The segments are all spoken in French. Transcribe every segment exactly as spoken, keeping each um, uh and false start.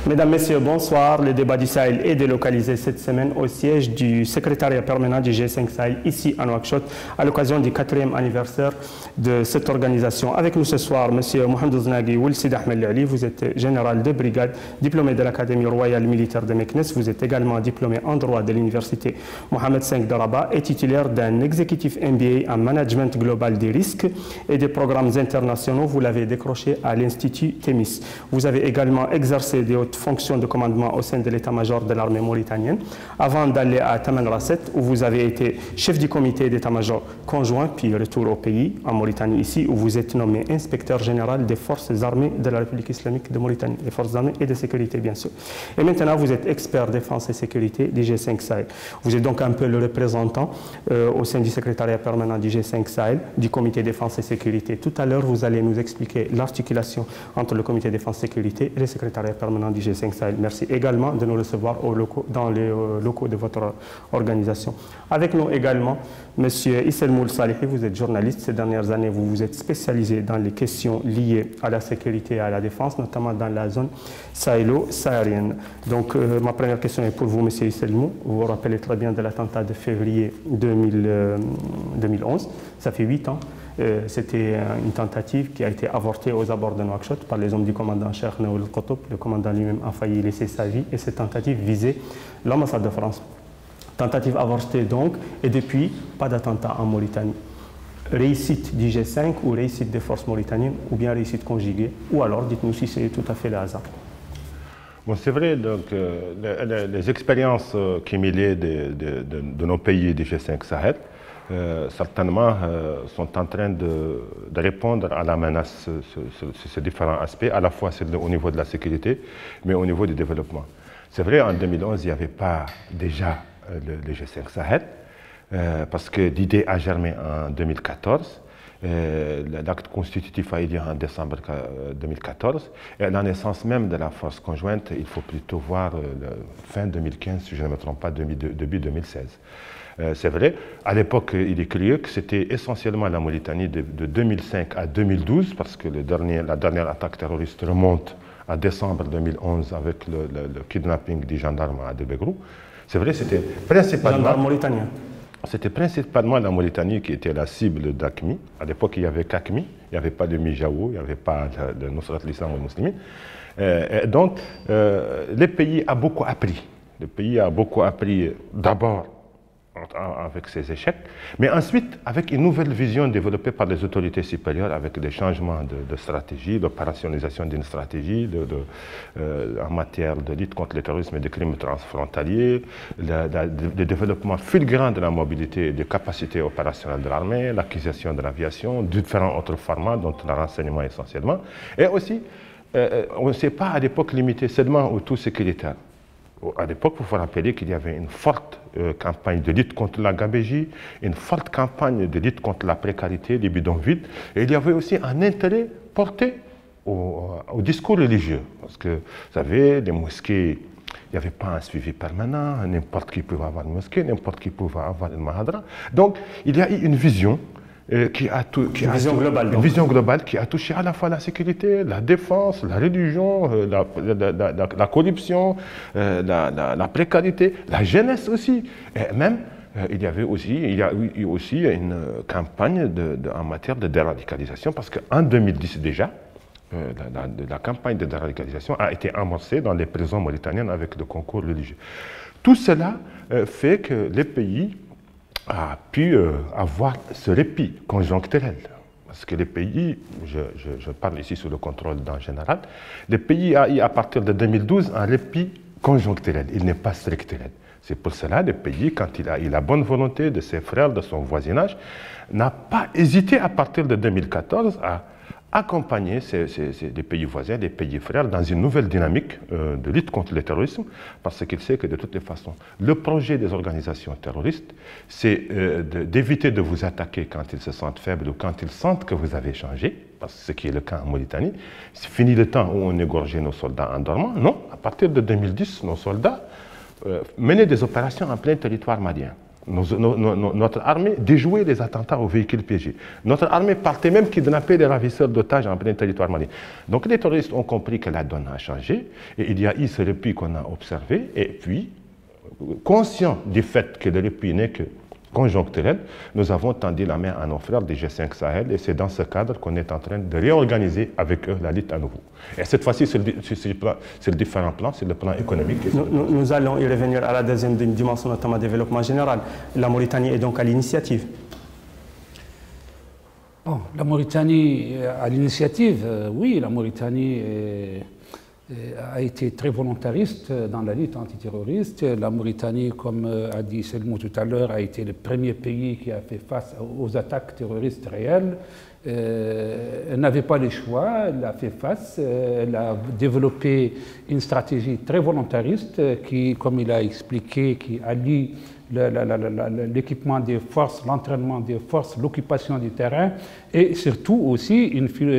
Mesdames, Messieurs, bonsoir. Le débat du Sahel est délocalisé cette semaine au siège du secrétariat permanent du G cinq Sahel, ici à Nouakchott, à l'occasion du quatrième anniversaire de cette organisation. Avec nous ce soir, M. Mohamed Znaghi Oulsid Ahmed Ali, vous êtes général de brigade, diplômé de l'Académie royale militaire de Meknes. Vous êtes également diplômé en droit de l'Université Mohamed cinq de Rabat et titulaire d'un exécutif M B A en management global des risques et des programmes internationaux. Vous l'avez décroché à l'Institut Thémis. Vous avez également exercé des hautes fonctions de commandement au sein de l'état-major de l'armée mauritanienne, avant d'aller à Taman Rasset, où vous avez été chef du comité d'état-major conjoint, puis retour au pays, en Mauritanie ici, où vous êtes nommé inspecteur général des forces armées de la République islamique de Mauritanie, les forces armées et de sécurité, bien sûr. Et maintenant, vous êtes expert défense et sécurité du G cinq Sahel. Vous êtes donc un peu le représentant euh, au sein du secrétariat permanent du G cinq Sahel, du comité défense et sécurité. Tout à l'heure, vous allez nous expliquer l'articulation entre le comité défense et sécurité et le secrétariat permanent du G cinq Sahel. Merci également de nous recevoir aux locaux, dans les euh, locaux de votre organisation. Avec nous également, M. Isselmoul Salihi, vous êtes journaliste. Ces dernières années, vous vous êtes spécialisé dans les questions liées à la sécurité et à la défense, notamment dans la zone sahélo-saharienne. Donc, euh, ma première question est pour vous, M. Isselmoul. Vous vous rappelez très bien de l'attentat de février deux mille, euh, deux mille onze. Ça fait huit ans. Euh, C'était une tentative qui a été avortée aux abords de Nouakchott par les hommes du commandant Cheikh Naoul Qutb. Le commandant lui-même a failli laisser sa vie et cette tentative visait l'ambassade de France. Tentative avortée donc, et depuis, pas d'attentat en Mauritanie. Réussite du G cinq ou réussite des forces mauritaniennes, ou bien réussite conjuguée, ou alors dites-nous si c'est tout à fait le hasard. Bon, c'est vrai, donc, euh, les, les expériences euh, cumulées de, de, de, de nos pays du G cinq Sahel, Euh, certainement euh, sont en train de, de répondre à la menace sur, sur, sur ces différents aspects, à la fois le, au niveau de la sécurité, mais au niveau du développement. C'est vrai, en deux mille onze, il n'y avait pas déjà euh, le, le G cinq Sahel, euh, parce que l'idée a germé en deux mille quatorze, euh, l'acte constitutif a eu lieu en décembre deux mille quatorze, et la naissance même de la force conjointe, il faut plutôt voir euh, le fin deux mille quinze, si je ne me trompe pas, début deux mille seize. Euh, c'est vrai, à l'époque, il est curieux que c'était essentiellement la Mauritanie de, de deux mille cinq à deux mille douze, parce que le dernier, la dernière attaque terroriste remonte à décembre deux mille onze avec le, le, le kidnapping des gendarmes à Debégrou. C'est vrai, c'était principalement, c'était principalement la Mauritanie qui était la cible d'Aqmi. À l'époque, il y avait qu'Aqmi, il n'y avait pas de Mijaou, il n'y avait pas de, de Nusrat l'Islam ou Muslimin. Euh, et donc, euh, le pays a beaucoup appris. Le pays a beaucoup appris d'abord avec ses échecs, mais ensuite avec une nouvelle vision développée par les autorités supérieures avec des changements de, de stratégie, l'opérationnalisation d'une stratégie de, de, euh, en matière de lutte contre le terrorisme et des crimes transfrontaliers, la, la, le développement fulgurant de la mobilité et des capacités opérationnelles de l'armée, l'acquisition de l'aviation, différents autres formats dont le renseignement essentiellement, et aussi euh, on ne s'est pas à l'époque limité seulement au tout sécuritaire. À l'époque, il faut rappeler qu'il y avait une forte euh, campagne de lutte contre la gabégie, une forte campagne de lutte contre la précarité, les bidonvilles, et il y avait aussi un intérêt porté au, au discours religieux. Parce que, vous savez, les mosquées, il n'y avait pas un suivi permanent, n'importe qui pouvait avoir une mosquée, n'importe qui pouvait avoir une mahadra. Donc, il y a eu une vision Euh, qui a tout, qui une, a vision tout, globale, une vision globale qui a touché à la fois la sécurité, la défense, la religion, euh, la, la, la, la, la corruption, euh, la, la, la précarité, la jeunesse aussi. Et même, euh, il y avait aussi, il y a eu aussi une campagne de, de, en matière de déradicalisation, parce qu'en deux mille dix déjà, euh, la, la, la campagne de déradicalisation a été amorcée dans les prisons mauritaniennes avec le concours religieux. Tout cela euh, fait que les pays a pu euh, avoir ce répit conjoncturel. Parce que les pays, je, je, je parle ici sous le contrôle d'un général, les pays a eu à partir de deux mille douze un répit conjoncturel, il n'est pas structurel. C'est pour cela que le pays, quand il a eu la bonne volonté de ses frères, de son voisinage, n'a pas hésité à partir de deux mille quatorze à accompagner ces, ces, ces, les pays voisins, les pays frères, dans une nouvelle dynamique euh, de lutte contre le terrorisme, parce qu'il sait que de toutes les façons, le projet des organisations terroristes, c'est euh, d'éviter de, de vous attaquer quand ils se sentent faibles ou quand ils sentent que vous avez changé, parce que ce qui est le cas en Mauritanie. C'est fini le temps où on égorgeait nos soldats en dormant. Non, à partir de deux mille dix, nos soldats euh, menaient des opérations en plein territoire malien. nos, nos, nos, notre armée déjouait les attentats aux véhicules piégés. Notre armée partait même kidnapper les ravisseurs d'otages en plein territoire malien. Donc les terroristes ont compris que la donne a changé et il y a eu ce repli qu'on a observé et puis, conscient du fait que le repli n'est que conjoncturel, nous avons tendu la main à nos frères du G cinq Sahel et c'est dans ce cadre qu'on est en train de réorganiser avec eux la lutte à nouveau. Et cette fois-ci, c'est le, le différent plan, c'est le plan économique. Nous, nous, nous allons y revenir à la deuxième dimension, notamment le développement général. La Mauritanie est donc à l'initiative. Bon, la Mauritanie à l'initiative, euh, oui, la Mauritanie est... a été très volontariste dans la lutte antiterroriste. La Mauritanie, comme a dit Selmou tout à l'heure, a été le premier pays qui a fait face aux attaques terroristes réelles. Euh, elle n'avait pas le choix, elle a fait face, elle a développé une stratégie très volontariste qui, comme il a expliqué, qui allie l'équipement des forces, l'entraînement des forces, l'occupation du terrain et surtout aussi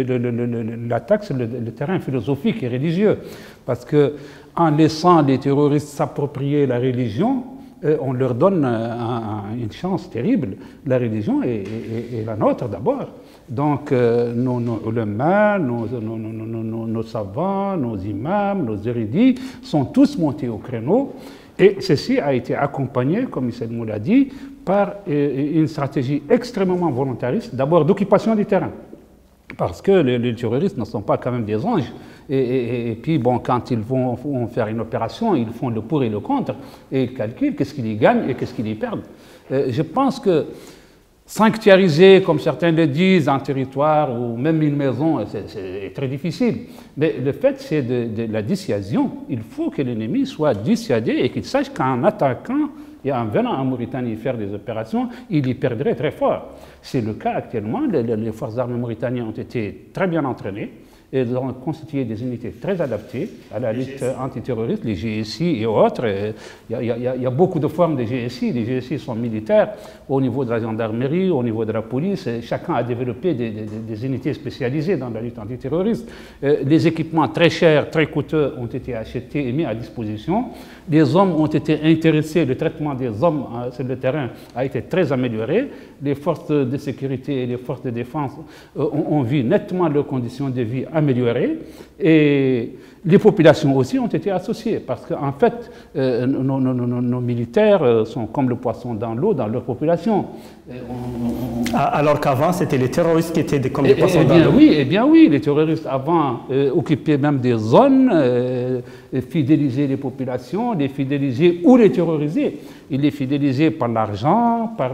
l'attaque sur le, le terrain philosophique et religieux. Parce qu'en laissant les terroristes s'approprier la religion, on leur donne un, un, une chance terrible. La religion est, est, est la nôtre d'abord. Donc euh, nos, nos ulémas, nos, nos, nos, nos, nos savants, nos imams, nos érudits sont tous montés au créneau. Et ceci a été accompagné, comme Selmou l'a dit, par une stratégie extrêmement volontariste, d'abord d'occupation du terrain. Parce que les, les terroristes ne sont pas quand même des anges. Et, et, et puis, bon, quand ils vont, vont faire une opération, ils font le pour et le contre, et ils calculent qu'est-ce qu'ils y gagnent et qu'est-ce qu'ils y perdent. Euh, je pense que sanctuariser, comme certains le disent, un territoire ou même une maison, c'est très difficile. Mais le fait, c'est de, de la dissuasion. Il faut que l'ennemi soit dissuadé et qu'il sache qu'en attaquant et en venant en Mauritanie faire des opérations, il y perdrait très fort. C'est le cas actuellement. Les, les forces armées mauritaniennes ont été très bien entraînées. Ils ont constitué des unités très adaptées à la lutte antiterroriste, les G S I et autres. Il y, a, il, y a, il y a beaucoup de formes de G S I. Les G S I sont militaires au niveau de la gendarmerie, au niveau de la police. Chacun a développé des, des, des unités spécialisées dans la lutte antiterroriste. Les équipements très chers, très coûteux ont été achetés et mis à disposition. Les hommes ont été intéressés. Le traitement des hommes sur le terrain a été très amélioré. Les forces de sécurité et les forces de défense ont, ont vu nettement leurs conditions de vie améliorées et les populations aussi ont été associées parce qu'en fait, euh, nos, nos, nos, nos militaires sont comme le poisson dans l'eau dans leur population. On, on... Alors qu'avant, c'était les terroristes qui étaient des, comme des et, poissons et dans bien, l'eau. Oui, eh bien oui, les terroristes avant euh, occupaient même des zones, euh, fidélisaient les populations, les fidélisaient ou les terrorisaient. Ils les fidélisaient par l'argent, par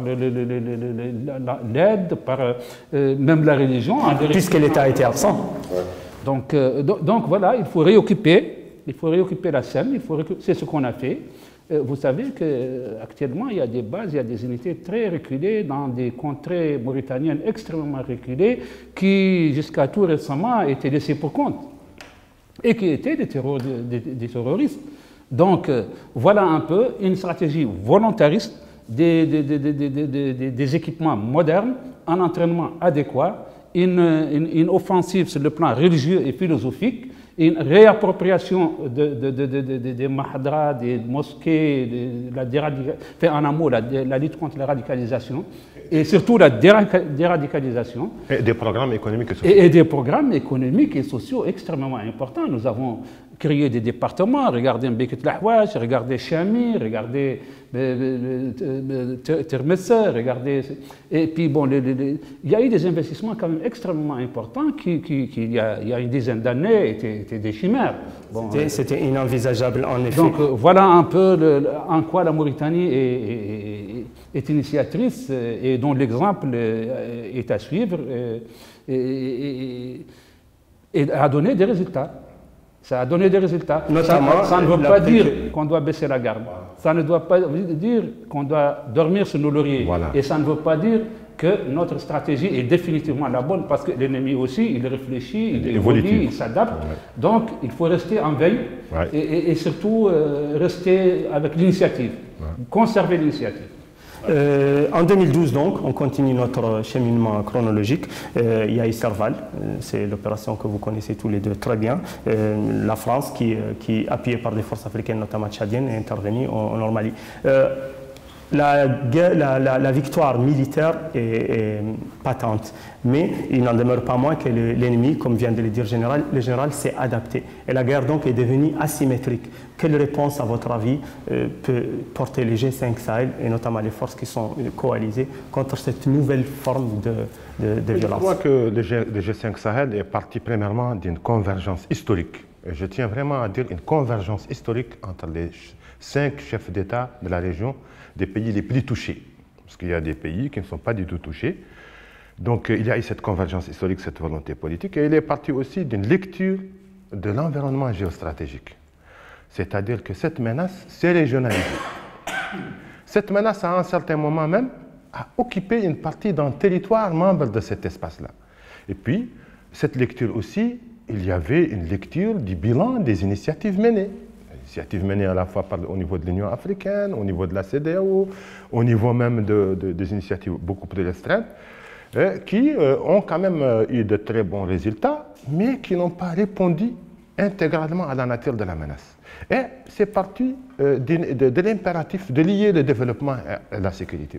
l'aide, par euh, même la religion. Puisque l'État était absent. Donc, euh, donc voilà, il faut réoccuper, il faut réoccuper la scène, c'est ce qu'on a fait. Euh, vous savez qu'actuellement, il y a des bases, il y a des unités très reculées dans des contrées mauritaniennes extrêmement reculées qui, jusqu'à tout récemment, étaient laissées pour compte et qui étaient des, terror des, des terroristes. Donc, euh, voilà un peu une stratégie volontariste des, des, des, des, des, des, des équipements modernes, un entraînement adéquat, Une, une, une offensive sur le plan religieux et philosophique, une réappropriation de, de, de, de, de, de, des mahadras, des mosquées, de, la fait en un mot, la, la lutte contre la radicalisation, et surtout la déradicalisation. Et des programmes économiques et sociaux. Et, et des programmes économiques et sociaux extrêmement importants. Nous avons créé des départements, regardez Mbeket Lahouach, regardez Chami, regardez Termessa, regardez... Et puis bon, les, les, les, il y a eu des investissements quand même extrêmement importants qui, qui, qui il, y a, il y a une dizaine d'années, étaient, étaient des chimères. Bon, C'était euh, inenvisageable en effet. Donc euh, voilà un peu le, en quoi la Mauritanie est, est, est initiatrice et dont l'exemple est à suivre et, et, et, et a donné des résultats. Ça a donné des résultats. Notamment, ça, ça ne veut pas dire qu'on doit baisser la garde. Ça ne doit pas dire qu'on doit dormir sur nos lauriers. Voilà. Et ça ne veut pas dire que notre stratégie est définitivement la bonne, parce que l'ennemi aussi, il réfléchit, il évolue, il s'adapte. Ouais. Donc, il faut rester en veille ouais. et, et, et surtout euh, rester avec l'initiative, ouais. conserver l'initiative. Euh, en deux mille douze, donc, on continue notre cheminement chronologique. Euh, il y a eu Serval, euh, c'est l'opération que vous connaissez tous les deux très bien. Euh, la France, qui, qui, appuyée par des forces africaines, notamment tchadiennes, est intervenue en, en Normandie. Euh, La, la, la, la victoire militaire est, est patente, mais il n'en demeure pas moins que l'ennemi, comme vient de le dire le général, le général s'est adapté. Et la guerre donc est devenue asymétrique. Quelle réponse, à votre avis, euh, peut porter les G cinq Sahel, et notamment les forces qui sont coalisées, contre cette nouvelle forme de, de, de violence? Je crois que le G, le G cinq Sahel est parti premièrement d'une convergence historique. Et je tiens vraiment à dire une convergence historique entre les cinq chefs d'État de la région, des pays les plus touchés, parce qu'il y a des pays qui ne sont pas du tout touchés. Donc il y a eu cette convergence historique, cette volonté politique, et il est parti aussi d'une lecture de l'environnement géostratégique. C'est-à-dire que cette menace s'est régionalisée. Cette menace, à un certain moment même, a occupé une partie d'un territoire membre de cet espace-là. Et puis, cette lecture aussi, il y avait une lecture du bilan des initiatives menées. Initiatives menées à la fois par, au niveau de l'Union africaine, au niveau de la C E D E A O, au niveau même de, de, des initiatives beaucoup plus restreintes, euh, qui euh, ont quand même euh, eu de très bons résultats, mais qui n'ont pas répondu intégralement à la nature de la menace. Et c'est parti euh, de, de, de l'impératif de lier le développement à la sécurité.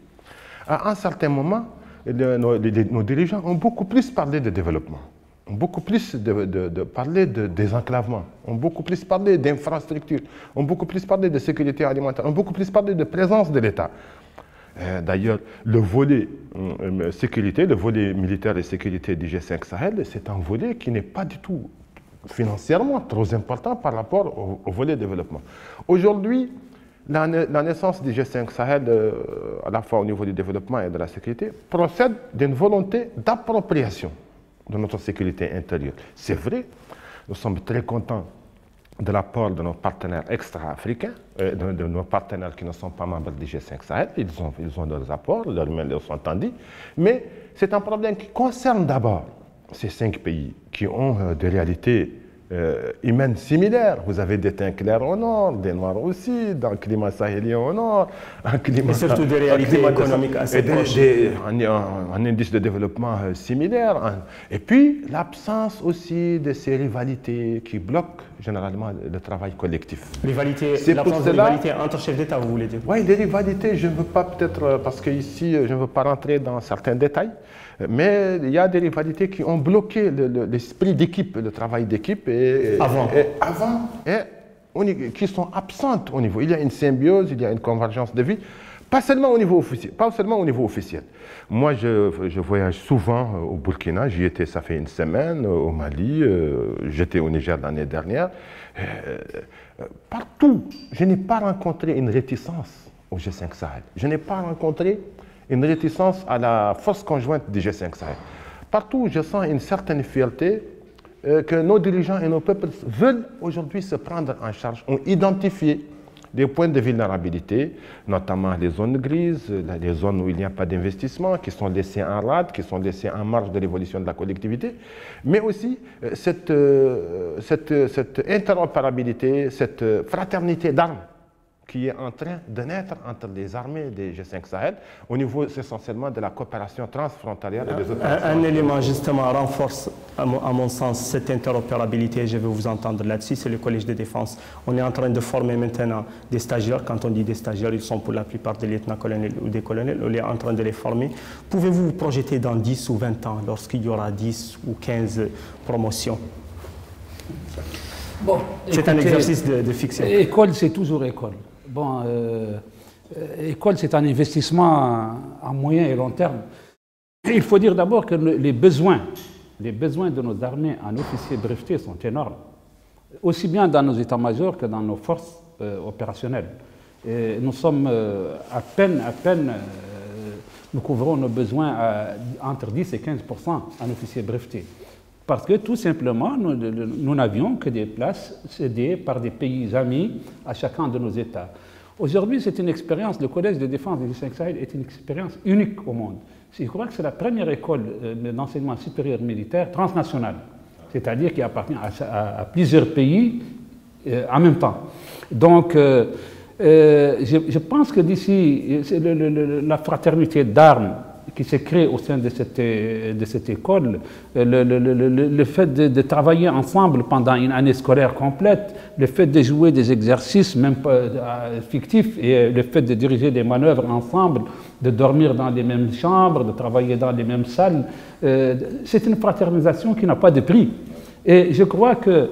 À un certain moment, le, nos, les, nos dirigeants ont beaucoup plus parlé de développement, ont beaucoup plus de, de, de parlé de désenclavement, ont beaucoup plus parlé d'infrastructures, ont beaucoup plus parlé de sécurité alimentaire, ont beaucoup plus parlé de présence de l'État. Euh, D'ailleurs, le volet euh, sécurité, le volet militaire et sécurité du G cinq Sahel, c'est un volet qui n'est pas du tout financièrement trop important par rapport au, au volet développement. Aujourd'hui, la, la naissance du G cinq Sahel, euh, à la fois au niveau du développement et de la sécurité, procède d'une volonté d'appropriation de notre sécurité intérieure. C'est vrai, nous sommes très contents de l'apport de nos partenaires extra-africains, euh, de, de nos partenaires qui ne sont pas membres du G cinq Sahel. Ils ont, ils ont leurs apports, leurs mains leur sont entendus, mais c'est un problème qui concerne d'abord ces cinq pays qui ont euh, des réalités euh, humaines similaires. Vous avez des teints clairs au nord, des noirs aussi, dans le climat sahélien au nord, un climat... Et surtout des réalités économiques assez proches. Un, un, un indice de développement euh, similaire. Un, et puis, l'absence aussi de ces rivalités qui bloquent généralement le travail collectif. Rivalité, l'absence de rivalité entre chefs d'État, vous voulez dire? Oui, les rivalités, je ne veux pas peut-être, parce qu'ici, je ne veux pas rentrer dans certains détails, mais il y a des rivalités qui ont bloqué l'esprit le, le, d'équipe, le travail d'équipe. Et, avant. Et, avant, et on, qui sont absentes au niveau. Il y a une symbiose, il y a une convergence de vie, pas seulement au niveau officiel. Pas seulement au niveau officiel. Moi, je, je voyage souvent au Burkina, j'y étais, ça fait une semaine, au Mali, euh, j'étais au Niger l'année dernière. Euh, partout, je n'ai pas rencontré une réticence au G cinq Sahel. Je n'ai pas rencontré une réticence à la force conjointe du G cinq Sahel. Partout, je sens une certaine fierté euh, que nos dirigeants et nos peuples veulent aujourd'hui se prendre en charge, ont identifié des points de vulnérabilité, notamment les zones grises, les zones où il n'y a pas d'investissement, qui sont laissées en rade, qui sont laissées en marge de l'évolution de la collectivité, mais aussi euh, cette, euh, cette, cette interopérabilité, cette fraternité d'armes qui est en train de naître entre les armées des G cinq Sahel au niveau essentiellement de la coopération transfrontalière et des autres. Un, un élément justement renforce à mon, à mon sens cette interopérabilité, je vais vous entendre là-dessus, c'est le Collège de défense. On est en train de former maintenant des stagiaires. Quand on dit des stagiaires, ils sont pour la plupart des lieutenants-colonels ou des colonels. On est en train de les former. Pouvez-vous vous projeter dans dix ou vingt ans lorsqu'il y aura dix ou quinze promotions? Bon, c'est un exercice de, de fiction. École, c'est toujours école. Bon, euh, école, c'est un investissement à moyen et long terme. Il faut dire d'abord que les besoins, les besoins de nos armées en officiers brevetés sont énormes, aussi bien dans nos états-majors que dans nos forces euh, opérationnelles. Et nous sommes euh, à peine, à peine, euh, nous couvrons nos besoins à, entre dix et quinze pour cent en officiers brevetés. Parce que tout simplement, nous, nous n'avions que des places cédées par des pays amis à chacun de nos États. Aujourd'hui, c'est une expérience, le Collège de défense du G cinq Sahel est une expérience unique au monde. Je crois que c'est la première école d'enseignement supérieur militaire transnationale, c'est-à-dire qui appartient à, à, à plusieurs pays euh, en même temps. Donc, euh, euh, je, je pense que d'ici, la fraternité d'armes qui s'est créé au sein de cette, de cette école, le, le, le, le fait de, de travailler ensemble pendant une année scolaire complète, le fait de jouer des exercices même pas fictifs et le fait de diriger des manœuvres ensemble, de dormir dans les mêmes chambres, de travailler dans les mêmes salles, euh, c'est une fraternisation qui n'a pas de prix. Et je crois que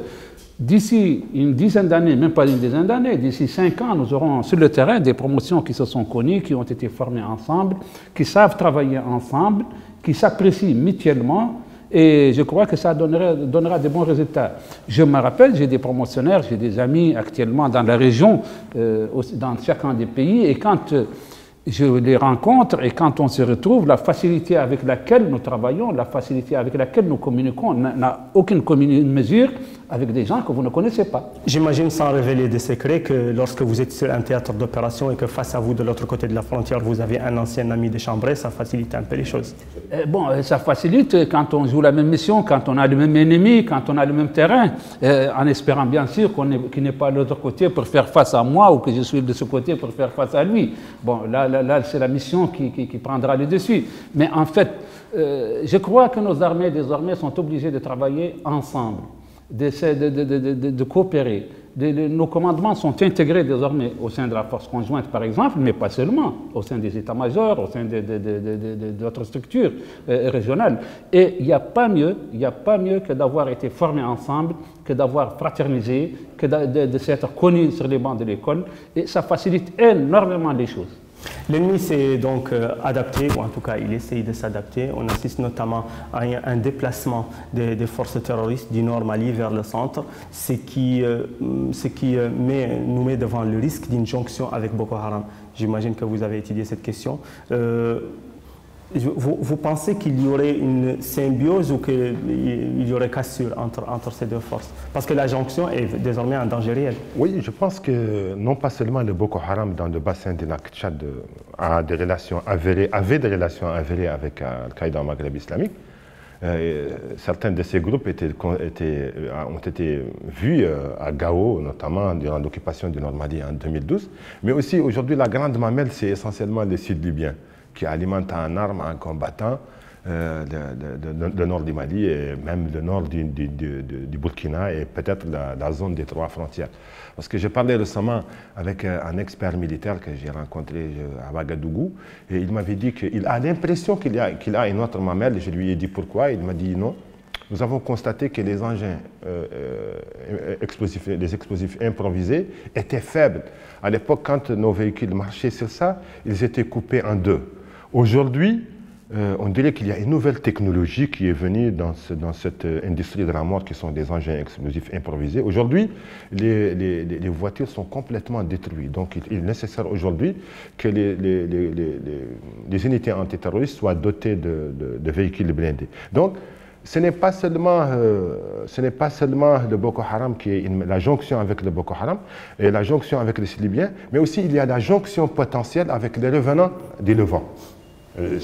d'ici une dizaine d'années, même pas une dizaine d'années, d'ici cinq ans, nous aurons sur le terrain des promotions qui se sont connues, qui ont été formées ensemble, qui savent travailler ensemble, qui s'apprécient mutuellement, et je crois que ça donnera, donnera de bons résultats. Je me rappelle, j'ai des promotionnaires, j'ai des amis actuellement dans la région, euh, dans chacun des pays, et quand euh, je les rencontre et quand on se retrouve, la facilité avec laquelle nous travaillons, la facilité avec laquelle nous communiquons n'a aucune mesure avec des gens que vous ne connaissez pas. J'imagine, sans révéler des secrets, que lorsque vous êtes sur un théâtre d'opération et que face à vous, de l'autre côté de la frontière, vous avez un ancien ami de chambrée, ça facilite un peu les choses. Euh, bon, ça facilite quand on joue la même mission, quand on a le même ennemi, quand on a le même terrain, euh, en espérant bien sûr qu'on qu'il n'est pas de l'autre côté pour faire face à moi ou que je suis de ce côté pour faire face à lui. Bon, là, là, là c'est la mission qui, qui, qui prendra le dessus. Mais en fait, euh, je crois que nos armées désormais sont obligées de travailler ensemble, de, de, de, de, de, de coopérer. De, de, nos commandements sont intégrés désormais au sein de la force conjointe, par exemple, mais pas seulement, au sein des états-majors, au sein d'autres structures euh, régionales. Et il n'y a pas mieux, il n'y a pas mieux que d'avoir été formés ensemble, que d'avoir fraternisé, que de, de, de s'être connus sur les bancs de l'école, et ça facilite énormément les choses. L'ennemi s'est donc euh, adapté, ou en tout cas il essaye de s'adapter. On assiste notamment à un, un déplacement des, des forces terroristes du nord Mali vers le centre, ce qui, euh, ce qui euh, met, nous met devant le risque d'une jonction avec Boko Haram. J'imagine que vous avez étudié cette question. Euh, Vous, vous pensez qu'il y aurait une symbiose ou qu'il y aurait cassure entre, entre ces deux forces? Parce que la jonction est désormais un danger réel. Oui, je pense que non pas seulement le Boko Haram dans le bassin du lac Tchad a des relations avérées, avait des relations avérées avec Al-Qaïda au Maghreb islamique. Euh, certains de ces groupes étaient, étaient, ont été vus à Gao, notamment durant l'occupation du Nord Mali en deux mille douze. Mais aussi aujourd'hui, la grande mamelle, c'est essentiellement le sud libyen, qui alimente en armes, en combattant euh, le, le, le, le nord du Mali et même le nord du, du, du, du Burkina et peut-être la, la zone des trois frontières. Parce que j'ai parlé récemment avec un expert militaire que j'ai rencontré à Ouagadougou et il m'avait dit qu'il a l'impression qu'il a, qu'il a une autre mamelle. Je lui ai dit pourquoi. Il m'a dit non. Nous avons constaté que les engins euh, euh, explosifs, les explosifs improvisés étaient faibles. À l'époque, quand nos véhicules marchaient sur ça, ils étaient coupés en deux. Aujourd'hui, euh, on dirait qu'il y a une nouvelle technologie qui est venue dans, ce, dans cette industrie de la mort qui sont des engins explosifs improvisés. Aujourd'hui, les, les, les voitures sont complètement détruites. Donc, il, il est nécessaire aujourd'hui que les, les, les, les, les unités antiterroristes soient dotées de, de, de véhicules blindés. Donc, ce n'est pas seulement, euh, ce n'est pas seulement le Boko Haram qui est une, la jonction avec le Boko Haram et la jonction avec les Libyens, mais aussi il y a la jonction potentielle avec les revenants du Levant. Euh,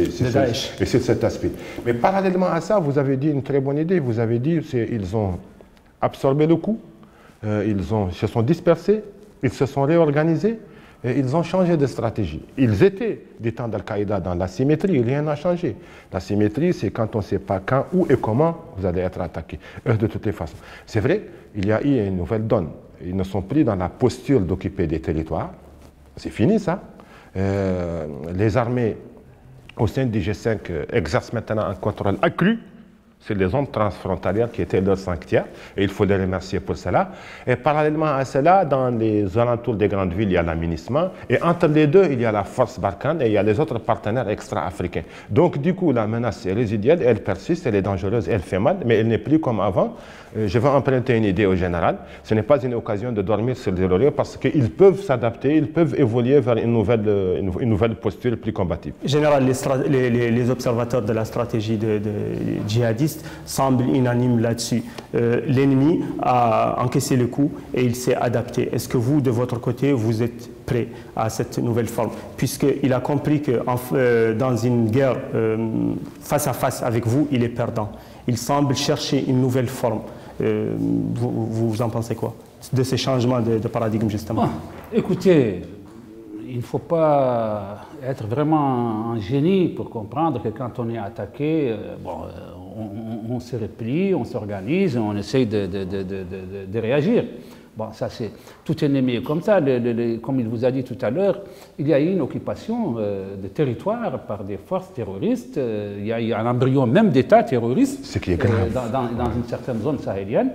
c'est cet aspect. Mais parallèlement à ça, vous avez dit une très bonne idée. Vous avez dit qu'ils ont absorbé le coup, euh, ils ont, se sont dispersés, ils se sont réorganisés. Et ils ont changé de stratégie. Ils étaient du temps d'Al-Qaïda dans la symétrie, rien n'a changé. La symétrie, c'est quand on ne sait pas quand, où et comment vous allez être attaqué. Eux, de toutes les façons. C'est vrai, il y a eu une nouvelle donne. Ils ne sont plus dans la posture d'occuper des territoires. C'est fini, ça. Euh, les armées au sein du G cinq exercent maintenant un contrôle accru sur les zones transfrontalières qui étaient leur sanctuaire, et il faut les remercier pour cela. Et parallèlement à cela, dans les alentours des grandes villes, il y a l'aménagement, et entre les deux, il y a la force Barkhane et il y a les autres partenaires extra-africains. Donc du coup, la menace est résiduelle, elle persiste, elle est dangereuse, elle fait mal, mais elle n'est plus comme avant. Je vais emprunter une idée au général. Ce n'est pas une occasion de dormir sur les lauriers parce qu'ils peuvent s'adapter, ils peuvent évoluer vers une nouvelle, une nouvelle posture plus combative. Général, les, les, les observateurs de la stratégie de, de djihadiste semblent unanimes là-dessus. Euh, L'ennemi a encaissé le coup et il s'est adapté. Est-ce que vous, de votre côté, vous êtes prêt à cette nouvelle forme? Puisqu'il a compris que en, euh, dans une guerre euh, face à face avec vous, il est perdant. Il semble chercher une nouvelle forme. Euh, vous, vous en pensez quoi de ces changements de, de paradigme, justement? Ah, écoutez, il ne faut pas être vraiment un génie pour comprendre que quand on est attaqué, bon, on, on, on se replie, on s'organise, on essaye de, de, de, de, de réagir. Bon, ça c'est tout ennemi est comme ça. Le, le, le, comme il vous a dit tout à l'heure, il y a eu une occupation euh, de territoire par des forces terroristes. Euh, il y a eu un embryon même d'État terroriste Ce qui est grave. euh, dans, dans, dans une certaine zone sahélienne.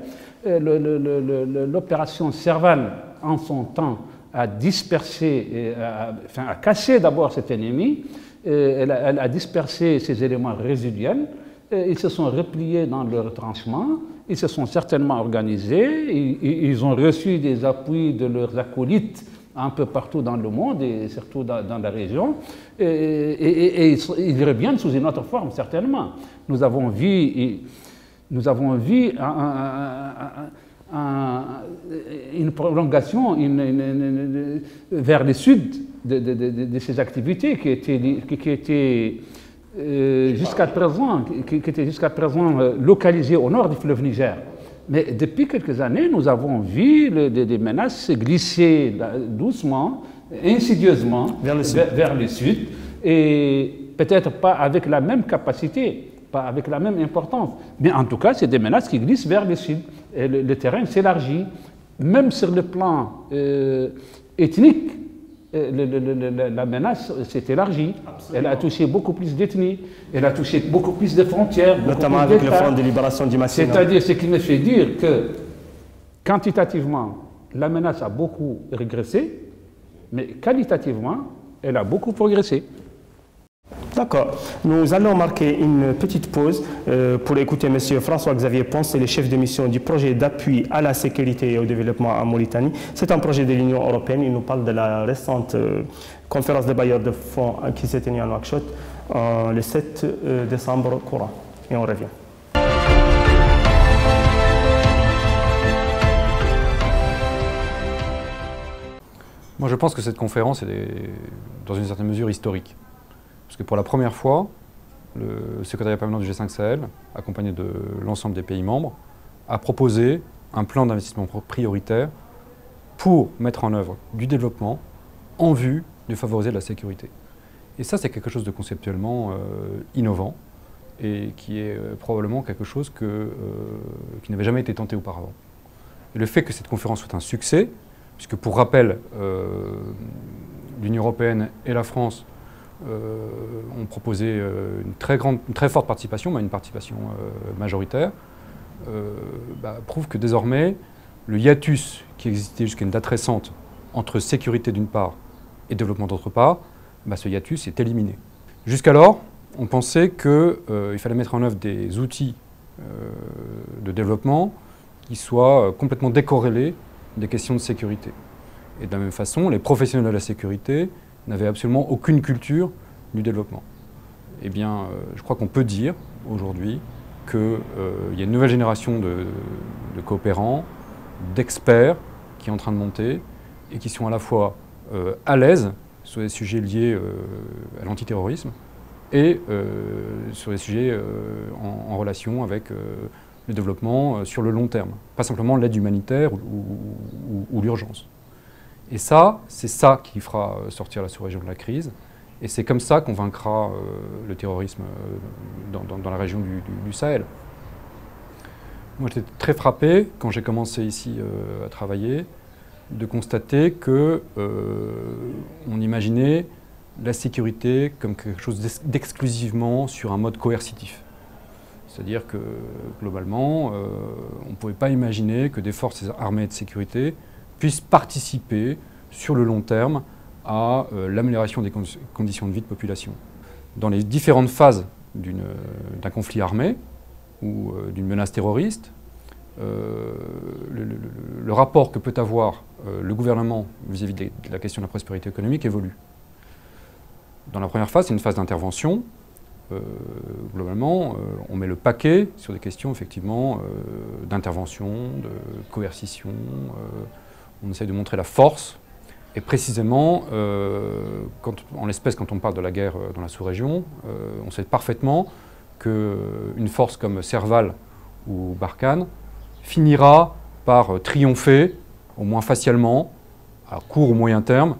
Euh, L'opération Serval, en son temps, a dispersé, euh, a, enfin, a cassé d'abord cet ennemi. Euh, elle, a, elle a dispersé ces éléments résiduels. Euh, ils se sont repliés dans leur retranchement. Ils se sont certainement organisés, ils, ils ont reçu des appuis de leurs acolytes un peu partout dans le monde et surtout dans, dans la région, et, et, et, et ils reviennent sous une autre forme, certainement. Nous avons vu, nous avons vu un, un, un, un, une prolongation une, une, une, vers le sud de, de, de, de ces activités qui étaient, qui, qui étaient Euh, jusqu'à présent, qui, qui était jusqu'à présent euh, localisé au nord du fleuve Niger. Mais depuis quelques années, nous avons vu le, des, des menaces se glisser là, doucement, insidieusement vers le sud, vers, vers le sud et peut-être pas avec la même capacité, pas avec la même importance. Mais en tout cas, c'est des menaces qui glissent vers le sud. Et le, le terrain s'élargit, même sur le plan euh, ethnique. Le, le, le, la menace s'est élargie. Absolument. Elle a touché beaucoup plus d'ethnies, elle a touché beaucoup plus de frontières. Notamment avec le Front de libération du Massina. C'est-à-dire, ce qui me fait dire que, quantitativement, la menace a beaucoup régressé, mais qualitativement, elle a beaucoup progressé. D'accord. Nous allons marquer une petite pause euh, pour écouter M. François-Xavier Ponce, le chef de mission du projet d'appui à la sécurité et au développement en Mauritanie. C'est un projet de l'Union européenne. Il nous parle de la récente euh, conférence des bailleurs de fonds qui s'est tenue à Nouakchott euh, le sept euh, décembre courant. Et on revient. Moi, je pense que cette conférence est, dans une certaine mesure, historique. Parce que pour la première fois, le secrétariat permanent du G cinq Sahel, accompagné de l'ensemble des pays membres, a proposé un plan d'investissement prioritaire pour mettre en œuvre du développement en vue de favoriser la sécurité. Et ça, c'est quelque chose de conceptuellement euh, innovant et qui est euh, probablement quelque chose que, euh, qui n'avait jamais été tenté auparavant. Et le fait que cette conférence soit un succès, puisque pour rappel, euh, l'Union européenne et la France Euh, ont proposé euh, une, très grande, une très forte participation, mais une participation euh, majoritaire, euh, bah, prouve que désormais, le hiatus qui existait jusqu'à une date récente entre sécurité d'une part et développement d'autre part, bah, ce hiatus est éliminé. Jusqu'alors, on pensait qu'il euh, fallait mettre en œuvre des outils euh, de développement qui soient euh, complètement décorrélés des questions de sécurité. Et de la même façon, les professionnels de la sécurité n'avaient absolument aucune culture du développement. Eh bien, euh, je crois qu'on peut dire aujourd'hui qu'il euh, y a une nouvelle génération de, de coopérants, d'experts qui est en train de monter et qui sont à la fois euh, à l'aise sur des sujets liés euh, à l'antiterrorisme et euh, sur des sujets euh, en, en relation avec euh, le développement euh, sur le long terme, pas simplement l'aide humanitaire ou, ou, ou, ou l'urgence. Et ça, c'est ça qui fera sortir la sous-région de la crise. Et c'est comme ça qu'on vaincra euh, le terrorisme euh, dans, dans, dans la région du, du, du Sahel. Moi, j'étais très frappé, quand j'ai commencé ici euh, à travailler, de constater qu'on euh, imaginait la sécurité comme quelque chose d'exclusivement sur un mode coercitif. C'est-à-dire que, globalement, euh, on ne pouvait pas imaginer que des forces armées de sécurité puissent participer sur le long terme à euh, l'amélioration des con conditions de vie de population. Dans les différentes phases d'un conflit armé ou euh, d'une menace terroriste, euh, le, le, le rapport que peut avoir euh, le gouvernement vis-à-vis de la question de la prospérité économique évolue. Dans la première phase, c'est une phase d'intervention. Euh, globalement, euh, on met le paquet sur des questions effectivement euh, d'intervention, de coercition. Euh, on essaie de montrer la force. Et précisément, euh, quand, en l'espèce, quand on parle de la guerre dans la sous-région, euh, on sait parfaitement qu'une force comme Serval ou Barkhane finira par triompher, au moins facialement, à court ou moyen terme,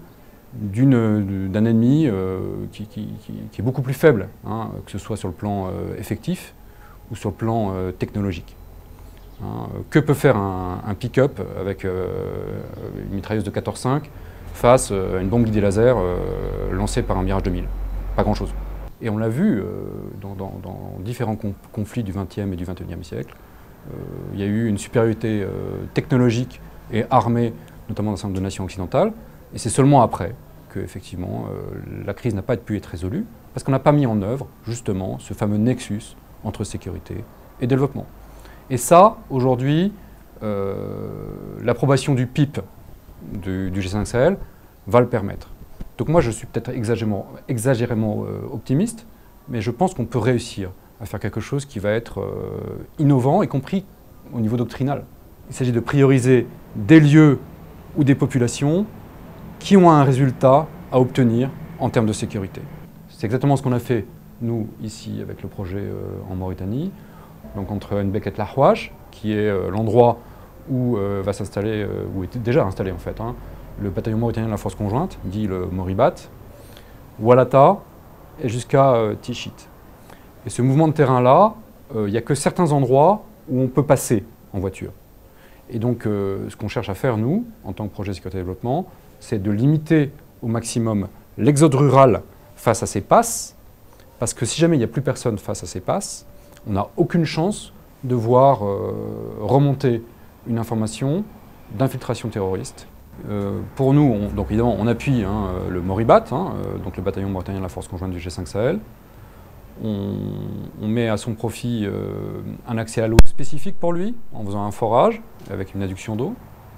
d'un ennemi euh, qui, qui, qui, qui est beaucoup plus faible, hein, que ce soit sur le plan euh, effectif ou sur le plan euh, technologique. Hein, que peut faire un, un pick-up avec euh, une mitrailleuse de quatorze cinq face à une bombe guidée laser euh, lancée par un Mirage deux mille? Pas grand-chose. Et on l'a vu euh, dans, dans, dans différents conflits du vingtième et du vingt et unième siècle. Euh, il y a eu une supériorité euh, technologique et armée, notamment dans un certain nombre de nations occidentales. Et c'est seulement après que, effectivement, euh, la crise n'a pas pu être résolue, parce qu'on n'a pas mis en œuvre, justement, ce fameux nexus entre sécurité et développement. Et ça, aujourd'hui, euh, l'approbation du P I P du, du G cinq Sahel va le permettre. Donc moi, je suis peut-être exagérément, exagérément euh, optimiste, mais je pense qu'on peut réussir à faire quelque chose qui va être euh, innovant, y compris au niveau doctrinal. Il s'agit de prioriser des lieux ou des populations qui ont un résultat à obtenir en termes de sécurité. C'est exactement ce qu'on a fait, nous, ici, avec le projet euh, en Mauritanie, donc entre N'Bek et Lahouach, qui est euh, l'endroit où euh, va s'installer, euh, où est déjà installé en fait, hein, le bataillon mauritanien de la force conjointe, dit le Moribat, Walata, et jusqu'à euh, Tichit. Et ce mouvement de terrain-là, il n'y a que certains endroits où on peut passer en voiture. Et donc, euh, ce qu'on cherche à faire, nous, en tant que projet sécurité et développement, c'est de limiter au maximum l'exode rural face à ces passes, parce que si jamais il n'y a plus personne face à ces passes, on n'a aucune chance de voir euh, remonter une information d'infiltration terroriste. Euh, pour nous, on, donc évidemment, on appuie hein, le Moribat, hein, euh, donc le bataillon mauritanien de la force conjointe du G cinq Sahel. On, on met à son profit euh, un accès à l'eau spécifique pour lui, en faisant un forage avec une adduction d'eau.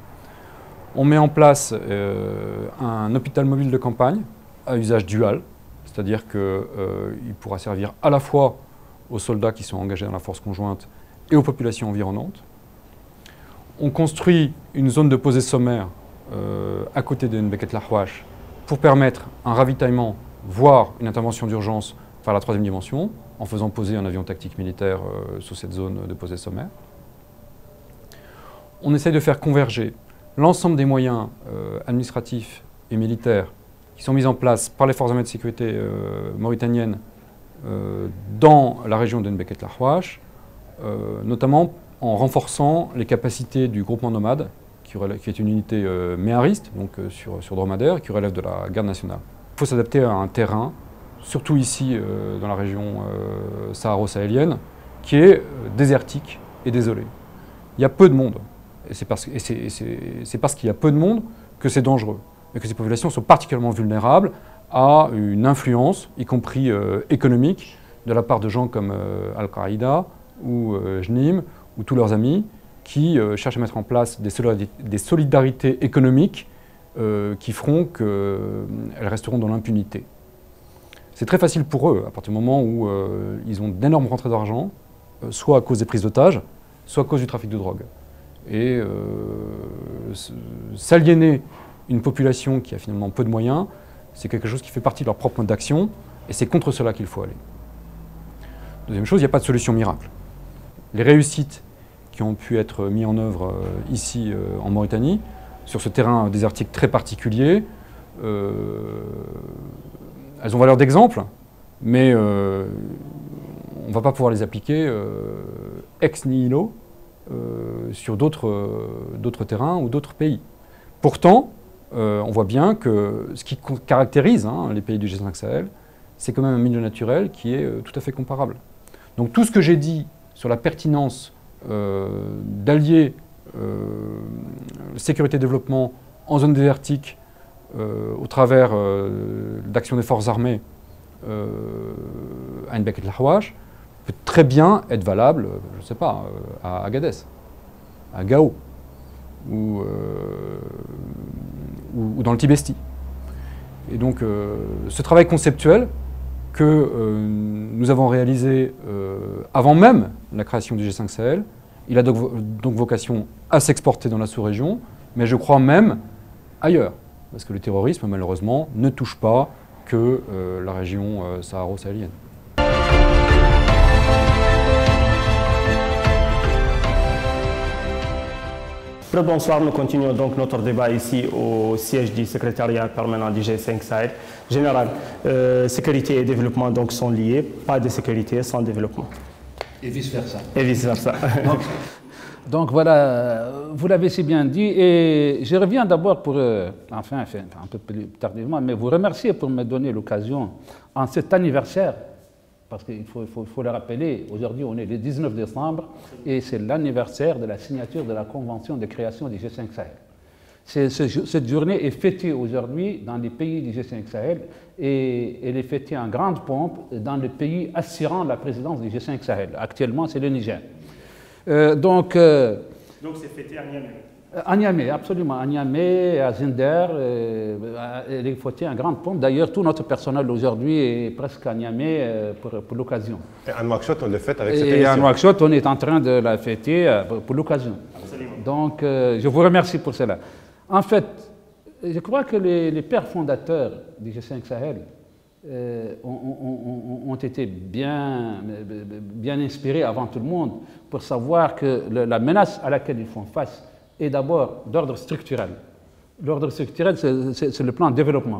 On met en place euh, un hôpital mobile de campagne à usage dual, c'est-à-dire qu'il euh, pourra servir à la fois aux soldats qui sont engagés dans la force conjointe et aux populations environnantes. On construit une zone de posée sommaire euh, à côté de N'Bek et Lahouach pour permettre un ravitaillement, voire une intervention d'urgence par la troisième dimension, en faisant poser un avion tactique militaire euh, sur cette zone de posée sommaire. On essaye de faire converger l'ensemble des moyens euh, administratifs et militaires qui sont mis en place par les forces armées de sécurité euh, mauritaniennes euh, dans la région de N'Bek et Lahouach, euh, notamment en renforçant les capacités du groupement nomade, qui, relève, qui est une unité euh, méhariste, donc euh, sur, sur dromadaire, qui relève de la garde nationale. Il faut s'adapter à un terrain, surtout ici euh, dans la région euh, saharo-sahélienne, qui est euh, désertique et désolée. Il y a peu de monde, et c'est parce, parce qu'il y a peu de monde que c'est dangereux, et que ces populations sont particulièrement vulnérables à une influence, y compris euh, économique, de la part de gens comme euh, Al-Qaïda ou euh, Jnim, ou tous leurs amis, qui euh, cherchent à mettre en place des solidarités, des solidarités économiques euh, qui feront qu'elles euh, resteront dans l'impunité. C'est très facile pour eux, à partir du moment où euh, ils ont d'énormes rentrées d'argent, euh, soit à cause des prises d'otages, soit à cause du trafic de drogue. Et euh, s'aliéner une population qui a finalement peu de moyens, c'est quelque chose qui fait partie de leur propre mode d'action, et c'est contre cela qu'il faut aller. Deuxième chose, il n'y a pas de solution miracle. Les réussites qui ont pu être mises en œuvre euh, ici euh, en Mauritanie, sur ce terrain désertique très particulier, euh, elles ont valeur d'exemple, mais euh, on ne va pas pouvoir les appliquer euh, ex nihilo euh, sur d'autres euh, terrains ou d'autres pays. Pourtant, euh, on voit bien que ce qui caractérise hein, les pays du G cinq Sahel, c'est quand même un milieu naturel qui est euh, tout à fait comparable. Donc tout ce que j'ai dit sur la pertinence euh, d'allier euh, sécurité et développement en zone désertique euh, au travers euh, d'actions des forces armées euh, à N'Bek et Lahouach peut très bien être valable, je ne sais pas, à Agadez, à Gao ou, euh, ou, ou dans le Tibesti. Et donc euh, ce travail conceptuel que euh, nous avons réalisé euh, avant même la création du G cinq Sahel, il a donc, donc vocation à s'exporter dans la sous-région, mais je crois même ailleurs, parce que le terrorisme, malheureusement, ne touche pas que euh, la région euh, saharo-sahélienne. Bonsoir, nous continuons donc notre débat ici au siège du secrétariat permanent du G cinq Sahel. Général, euh, sécurité et développement donc sont liés, pas de sécurité sans développement. Et vice-versa. Et vice-versa. donc, donc voilà, vous l'avez si bien dit, et je reviens d'abord pour, euh, enfin, enfin, un peu plus tardivement, mais vous remercier pour me donner l'occasion, en cet anniversaire, parce qu'il faut, faut, faut le rappeler, aujourd'hui on est le dix-neuf décembre et c'est l'anniversaire de la signature de la convention de création du G cinq Sahel. Ce, cette journée est fêtée aujourd'hui dans les pays du G cinq Sahel et elle est fêtée en grande pompe dans le pays assurant la présidence du G cinq Sahel. Actuellement c'est le Niger. Euh, donc euh, donc c'est fêté à Niamey. À Niamey, absolument. À Niamey, à Zinder, euh, elle est fêtée en grande pompe. D'ailleurs, tout notre personnel aujourd'hui est presque à Niamey euh, pour, pour l'occasion. Et à Nouakchott, on le fête avec cette Et émission. à Nouakchott, on est en train de la fêter euh, pour, pour l'occasion. Donc, euh, je vous remercie pour cela. En fait, je crois que les, les pères fondateurs du G cinq Sahel euh, ont, ont, ont été bien, bien inspirés avant tout le monde pour savoir que le, la menace à laquelle ils font face est d'abord d'ordre structurel. L'ordre structurel, c'est le plan de développement.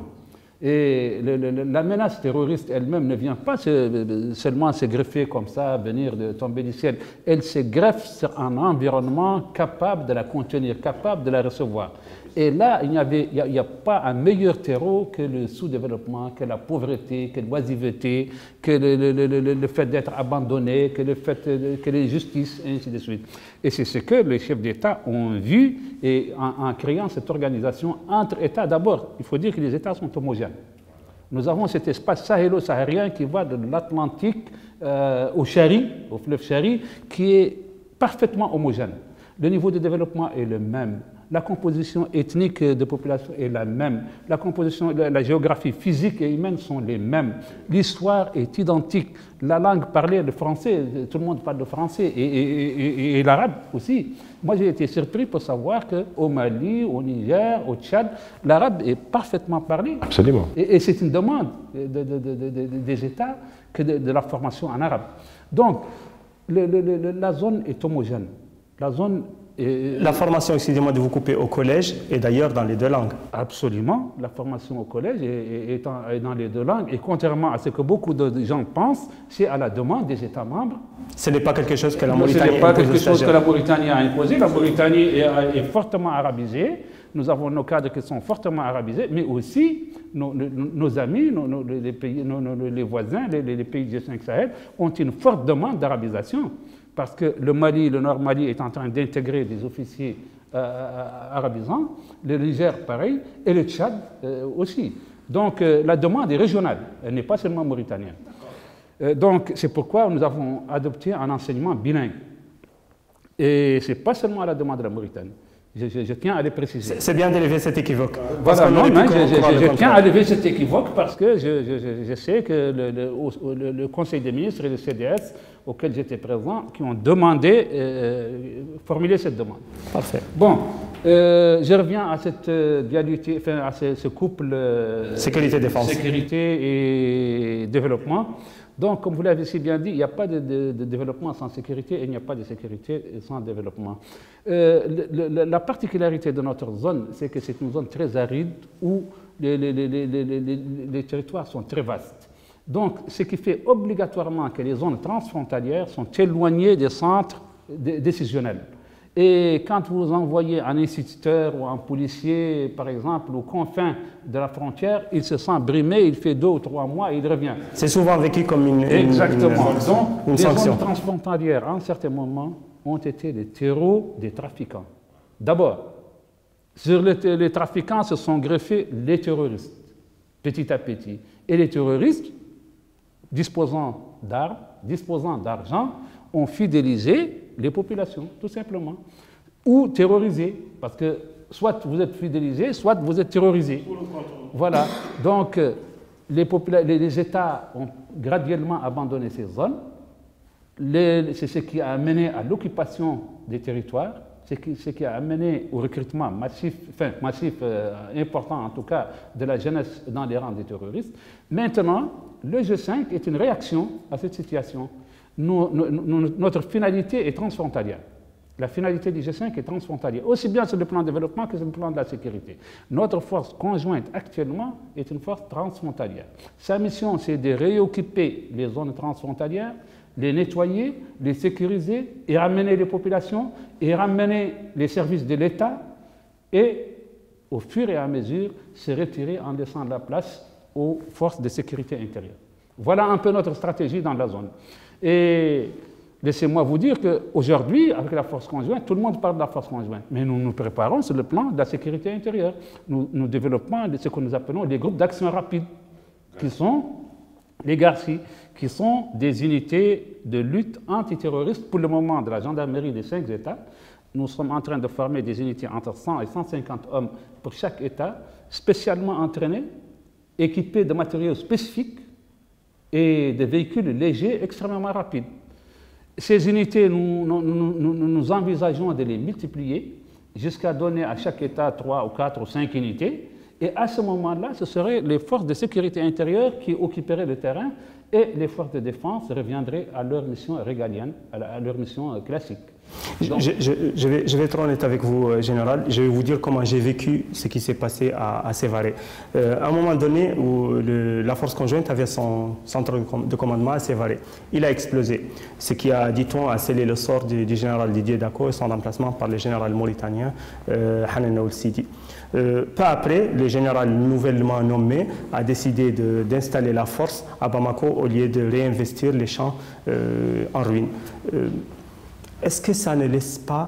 Et le, le, la menace terroriste elle-même ne vient pas se, seulement se greffer comme ça, venir de tomber du ciel. Elle se greffe sur un environnement capable de la contenir, capable de la recevoir. Et là, il n'y a, a pas un meilleur terreau que le sous-développement, que la pauvreté, que l'oisiveté, que le, le, le, le fait d'être abandonné, que le fait de, que l'injustice, et ainsi de suite. Et c'est ce que les chefs d'État ont vu et en, en créant cette organisation entre États. D'abord, il faut dire que les États sont homogènes. Nous avons cet espace sahélo-sahérien qui va de l'Atlantique euh, au Chari, au fleuve Chari, qui est parfaitement homogène. Le niveau de développement est le même. La composition ethnique de population est la même. La composition, la, la géographie physique et humaine sont les mêmes. L'histoire est identique. La langue parlée, le français, tout le monde parle le français et, et, et, et l'arabe aussi. Moi, j'ai été surpris pour savoir qu'au Mali, au Niger, au Tchad, l'arabe est parfaitement parlé. Absolument. Et, et c'est une demande de, de, de, de, de, des États que de, de la formation en arabe. Donc, le, le, le, la zone est homogène. La zone Et la formation, excusez-moi de vous couper, au collège est d'ailleurs dans les deux langues. Absolument. La formation au collège est, est, est dans les deux langues. Et contrairement à ce que beaucoup de gens pensent, c'est à la demande des États membres. Ce n'est pas quelque chose que la Mauritanie Ce n'est pas quelque chose que la Mauritanie a imposé. La Mauritanie est, est fortement arabisée. Nous avons nos cadres qui sont fortement arabisés, mais aussi nos, nos, nos amis, nos, nos, les, pays, nos, nos, les voisins, les, les pays du G cinq Sahel ont une forte demande d'arabisation. Parce que le Mali, le Nord Mali est en train d'intégrer des officiers euh, arabisants, le Niger pareil, et le Tchad euh, aussi. Donc euh, la demande est régionale, elle n'est pas seulement mauritanienne. Euh, donc c'est pourquoi nous avons adopté un enseignement bilingue. Et ce n'est pas seulement à la demande de la Mauritanie. Je, je, je tiens à le préciser. C'est bien d'élever cet équivoque. Voilà, non, non, je, je, je tiens à lever cet équivoque parce que je, je, je sais que le, le, le Conseil des ministres et le C D S, auquel j'étais présent, qui ont demandé, euh, formulé cette demande. Parfait. Bon, euh, je reviens à cette dualité, enfin, à ce, ce couple euh, sécurité-défense. Sécurité et développement. Donc, comme vous l'avez si bien dit, il n'y a pas de, de, de développement sans sécurité et il n'y a pas de sécurité sans développement. Euh, le, le, la particularité de notre zone, c'est que c'est une zone très aride où les, les, les, les, les, les, les territoires sont très vastes. Donc, ce qui fait obligatoirement que les zones transfrontalières sont éloignées des centres décisionnels. Et quand vous envoyez un instituteur ou un policier, par exemple, aux confins de la frontière, il se sent brimé, il fait deux ou trois mois et il revient. C'est souvent vécu comme une, Exactement. une, une, Donc, une les sanction. zones transfrontalières, à un certain moment, ont été les terreaux des trafiquants. D'abord, sur les, les trafiquants se sont greffés les terroristes, petit à petit. Et les terroristes, disposant d'armes, disposant d'argent, ont fidélisé les populations, tout simplement. Ou terrorisé, parce que soit vous êtes fidélisé, soit vous êtes terrorisé. Voilà. Donc, les, les, les États ont graduellement abandonné ces zones. C'est ce qui a amené à l'occupation des territoires, c'est ce qui a amené au recrutement massif, enfin massif, euh, important en tout cas, de la jeunesse dans les rangs des terroristes. Maintenant, le G cinq est une réaction à cette situation. Nous, nous, notre finalité est transfrontalière. La finalité du G cinq est transfrontalière, aussi bien sur le plan de développement que sur le plan de la sécurité. Notre force conjointe actuellement est une force transfrontalière. Sa mission, c'est de réoccuper les zones transfrontalières, les nettoyer, les sécuriser et ramener les populations et ramener les services de l'État et, au fur et à mesure, se retirer en laissant la place aux forces de sécurité intérieure. Voilà un peu notre stratégie dans la zone. Et laissez-moi vous dire qu'aujourd'hui, avec la force conjointe, tout le monde parle de la force conjointe, mais nous nous préparons sur le plan de la sécurité intérieure. Nous, nous développons ce que nous appelons les groupes d'action rapide, qui sont les GARCI, qui sont des unités de lutte antiterroriste pour le moment de la gendarmerie des cinq États. Nous sommes en train de former des unités entre cent et cent cinquante hommes pour chaque État, spécialement entraînés, équipés de matériaux spécifiques et de véhicules légers extrêmement rapides. Ces unités, nous, nous, nous, nous envisageons de les multiplier jusqu'à donner à chaque État trois ou quatre ou cinq unités. Et à ce moment-là, ce seraient les forces de sécurité intérieure qui occuperaient le terrain et les forces de défense reviendraient à leur mission régalienne, à leur mission classique. Donc, je, je, je, vais, je vais être honnête avec vous, Général. Je vais vous dire comment j'ai vécu ce qui s'est passé à, à Sévaré. Euh, à un moment donné, où le, la force conjointe avait son centre de commandement à Sévaré, il a explosé. Ce qui a, dit-on, a scellé le sort du, du général Didier Dako et son remplacement par le général mauritanien euh, Hanan Ould Sidi. Euh, peu après, le général nouvellement nommé a décidé d'installer la force à Bamako au lieu de réinvestir les champs euh, en ruine. Euh, Est-ce que ça ne laisse pas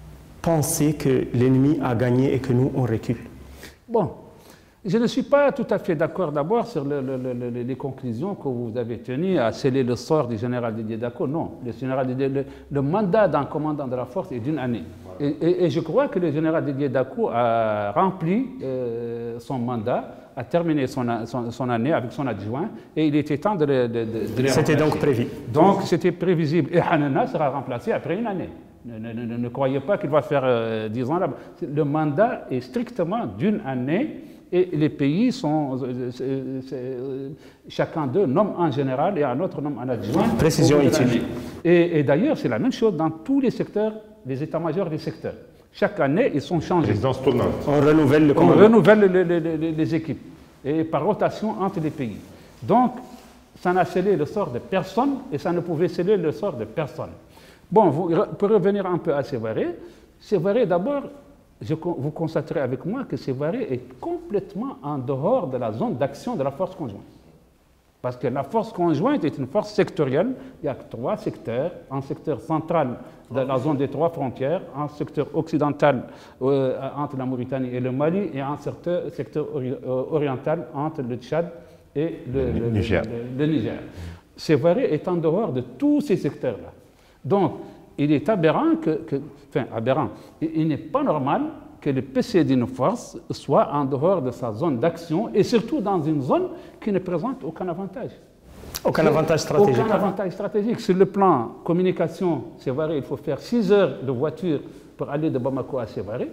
penser que l'ennemi a gagné et que nous, on recule? Bon, je ne suis pas tout à fait d'accord d'abord sur le, le, le, les conclusions que vous avez tenues à sceller le sort du général Didier Dako. Non, le, général Didier, le, le mandat d'un commandant de la force est d'une année. Et, et, et je crois que le général Didier Dako a rempli euh, son mandat, a terminé son, son, son année avec son adjoint, et il était temps de le de, de, de C'était donc prévu. Donc c'était prévisible. Et Hanana sera remplacé après une année. Ne, ne, ne, ne croyez pas qu'il va faire euh, dix ans là-bas. Le mandat est strictement d'une année. Et les pays sont, euh, euh, euh, chacun d'eux nomme un général et un autre nomme un adjoint. Précision utile. Et, et d'ailleurs, c'est la même chose dans tous les secteurs, les états-majors des secteurs. Chaque année, ils sont changés. Résidence tournante. On renouvelle le commandement. On renouvelle les, les, les, les équipes, et par rotation entre les pays. Donc, ça n'a scellé le sort de personne, et ça ne pouvait sceller le sort de personne. Bon, vous, pour revenir un peu à Sévaré, Sévaré d'abord, Je, vous constaterez avec moi que Sévaré est complètement en dehors de la zone d'action de la force conjointe. Parce que la force conjointe est une force sectorielle. Il y a trois secteurs. Un secteur central de la zone des trois frontières, un secteur occidental euh, entre la Mauritanie et le Mali, et un secteur, secteur ori oriental entre le Tchad et le, le, le, Niger. le, le Niger. Sévaré est en dehors de tous ces secteurs-là. Donc, il est aberrant que, que enfin aberrant, il n'est pas normal que le P C d'une force soit en dehors de sa zone d'action et surtout dans une zone qui ne présente aucun avantage. Aucun avantage stratégique. Aucun avantage stratégique. Sur le plan communication, Sévaré, il faut faire six heures de voiture pour aller de Bamako à Sévaré.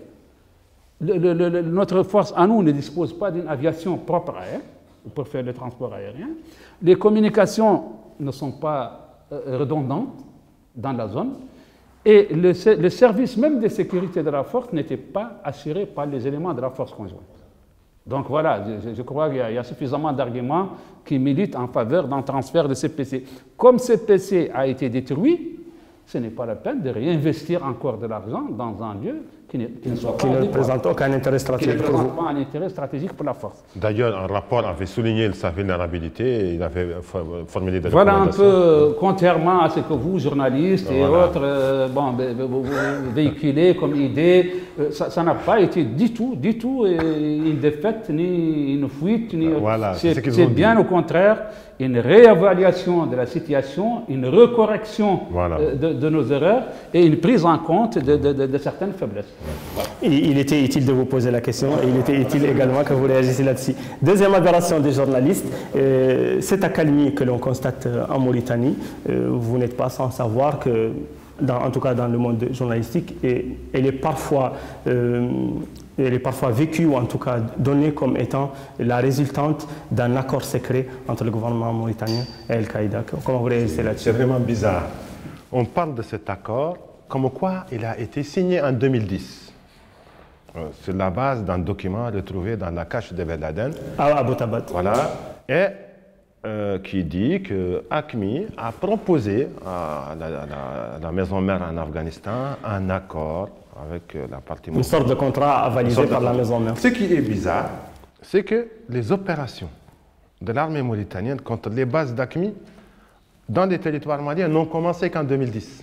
Le, le, le, notre force à nous ne dispose pas d'une aviation propre à elle pour faire le transport aérien. Les communications ne sont pas euh, redondantes dans la zone, et le, le service même de sécurité de la force n'était pas assuré par les éléments de la force conjointe. Donc voilà, je, je crois qu'il y, y a suffisamment d'arguments qui militent en faveur d'un transfert de ces P C. Comme ce P C a été détruit, ce n'est pas la peine de réinvestir encore de l'argent dans un lieu qui ne, qui ne, soit qui pas ne présente aucun intérêt stratégique qui ne pour vous. présente pas un intérêt stratégique pour la force. D'ailleurs, un rapport avait souligné sa vulnérabilité et il avait formulé des voilà recommandations. Voilà un peu, contrairement à ce que vous, journalistes et voilà. autres, euh, bon, vous, vous véhiculez comme idée, euh, ça n'a pas été du tout, du tout euh, une défaite, ni une fuite. Ni, voilà, c'est bien dit. Au contraire une réévaluation de la situation, une recorrection voilà. euh, de, de nos erreurs et une prise en compte de, de, de, de certaines faiblesses. Il, il était utile de vous poser la question et il était utile également que vous réagissiez là-dessus. Deuxième aberration des journalistes, euh, cette accalmie que l'on constate en Mauritanie, euh, vous n'êtes pas sans savoir que, dans, en tout cas dans le monde journalistique, et, elle est parfois... Euh, elle est parfois vécue, ou en tout cas donnée comme étant la résultante d'un accord secret entre le gouvernement mauritanien et Al-Qaïda. Comment vous réagissez là-dessus? C'est vraiment bizarre. On parle de cet accord comme quoi il a été signé en deux mille dix, euh, sur la base d'un document retrouvé dans la cache de Ben Laden. À Abbottabad. Voilà. Et euh, qui dit que AQMI a proposé à la, la, la maison mère en Afghanistan un accord avec la partie... Une sorte de contrat avalisé par la maison mère. Ce qui est bizarre, c'est que les opérations de l'armée mauritanienne contre les bases d'AQMI dans les territoires maliens n'ont commencé qu'en deux mille dix.